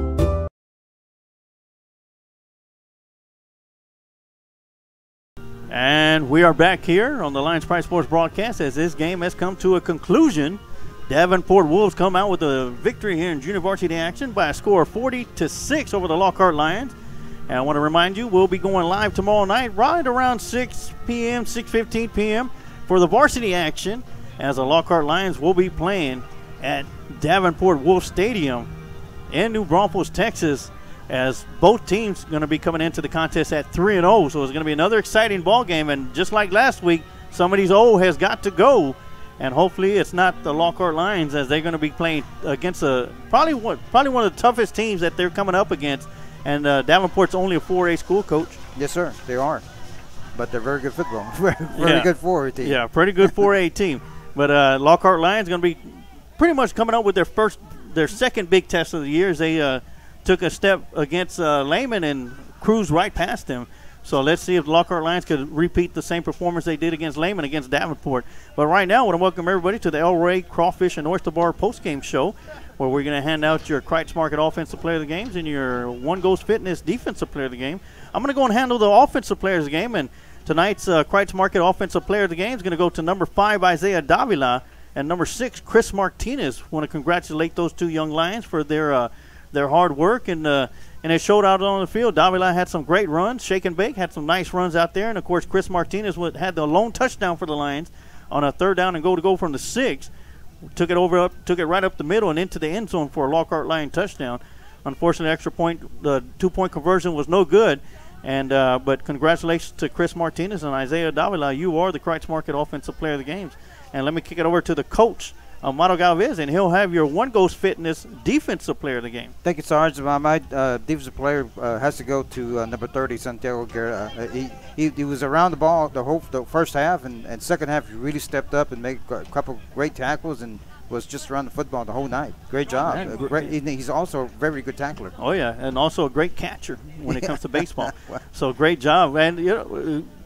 And we are back here on the Lions Pride Sports Broadcast as this game has come to a conclusion. Davenport Wolves come out with a victory here in junior varsity action by a score of forty to six over the Lockhart Lions. And I want to remind you, we'll be going live tomorrow night right around six p.m., six fifteen p.m. for the varsity action as the Lockhart Lions will be playing at Davenport Wolf Stadium in New Braunfels, Texas, as both teams are going to be coming into the contest at three and oh. So it's going to be another exciting ball game. And just like last week, somebody's O has got to go. And hopefully it's not the Lockhart Lions, as they're going to be playing against a probably one, probably one of the toughest teams that they're coming up against. And uh, Davenport's only a four A school, Coach. Yes, sir. They are. But they're very good football. very very Yeah. good four A team. Yeah, pretty good four A team. But uh, Lockhart Lions going to be pretty much coming up with their first, their second big test of the year. As they uh, took a step against uh, Lehman and cruised right past them. So let's see if the Lockhart Lions could repeat the same performance they did against Lehman against Davenport. But right now, I want to welcome everybody to the El Rey Crawfish and Oyster Bar postgame show, where we're going to hand out your Kreitz Market Offensive Player of the Games and your One Ghost Fitness Defensive Player of the Game. I'm going to go and handle the Offensive Player of the Game, and tonight's uh, Kreitz Market Offensive Player of the Game is going to go to number five, Isaiah Davila, and number six, Chris Martinez. Want to congratulate those two young Lions for their uh, their hard work, and uh, and it showed out on the field. Davila had some great runs. Shake and Bake had some nice runs out there, and of course Chris Martinez would, had the lone touchdown for the Lions on a third down and go to go from the six. Took it over up, took it right up the middle and into the end zone for a Lockhart Lion touchdown. Unfortunately, extra point, the two-point conversion was no good. And uh, but congratulations to Chris Martinez and Isaiah Davila. You are the Kreitz Market Offensive Player of the Games. And let me kick it over to the coach, Amado Galvez, and he'll have your One Ghost Fitness Defensive Player of the Game. Thank you, Sarge. My, my uh, defensive player uh, has to go to uh, number thirty, Santiago Guerra. Uh, he, he he was around the ball the whole the first half, and, and second half he really stepped up and made a couple great tackles and was just around the football the whole night. Great job. Man, Uh, great, he- he's also a very good tackler. Oh, yeah, and also a great catcher when it Yeah. comes to baseball. Wow. So great job. And you know,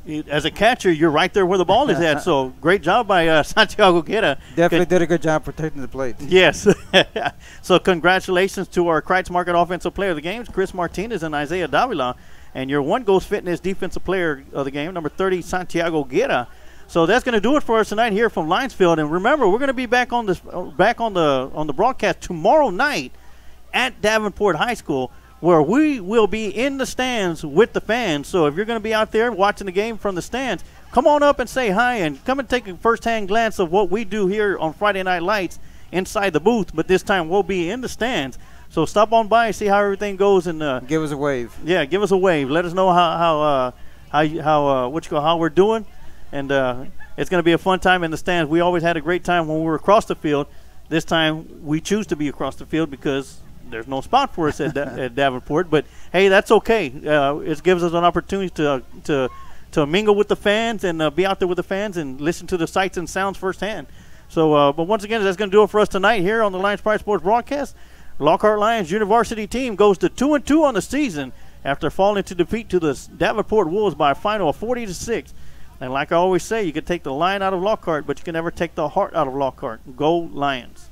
as a catcher, you're right there where the ball is at. So great job by uh, Santiago Guerra. Definitely did a good job protecting the plate. Yes. So congratulations to our Kreitz Market Offensive Player of the Game, Chris Martinez and Isaiah Davila. And your One Ghost Fitness Defensive Player of the Game, number thirty, Santiago Guerra. So that's going to do it for us tonight here from Lionsfield. And remember, we're going to be back on this, uh, back on the on the broadcast tomorrow night at Davenport High School, where we will be in the stands with the fans. So if you're going to be out there watching the game from the stands, come on up and say hi and come and take a first-hand glance of what we do here on Friday Night Lights inside the booth. But this time we'll be in the stands. So stop on by and see how everything goes, and uh, give us a wave. Yeah, give us a wave. Let us know how how uh, how you- how uh, what you go, how we're doing, and uh, it's going to be a fun time in the stands. We always had a great time when we were across the field. This time we choose to be across the field because there's no spot for us at, da- at Davenport. But hey, that's okay. Uh, it gives us an opportunity to to to mingle with the fans and uh, be out there with the fans and listen to the sights and sounds firsthand. So, uh, but once again, that's going to do it for us tonight here on the Lions Pride Sports broadcast. Lockhart Lions University team goes to two and two on the season after falling to defeat to the Davenport Wolves by a final of forty to six. And like I always say, you can take the lion out of Lockhart, but you can never take the heart out of Lockhart. Go Lions.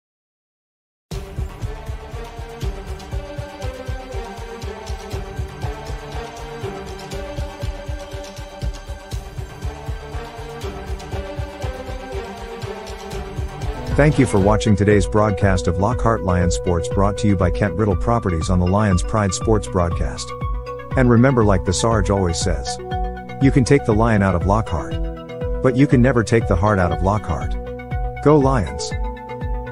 Thank you for watching today's broadcast of Lockhart Lions Sports, brought to you by Kent Riddle Properties on the Lions Pride Sports broadcast. And remember, like the Sarge always says, you can take the lion out of Lockhart, but you can never take the heart out of Lockhart. Go Lions!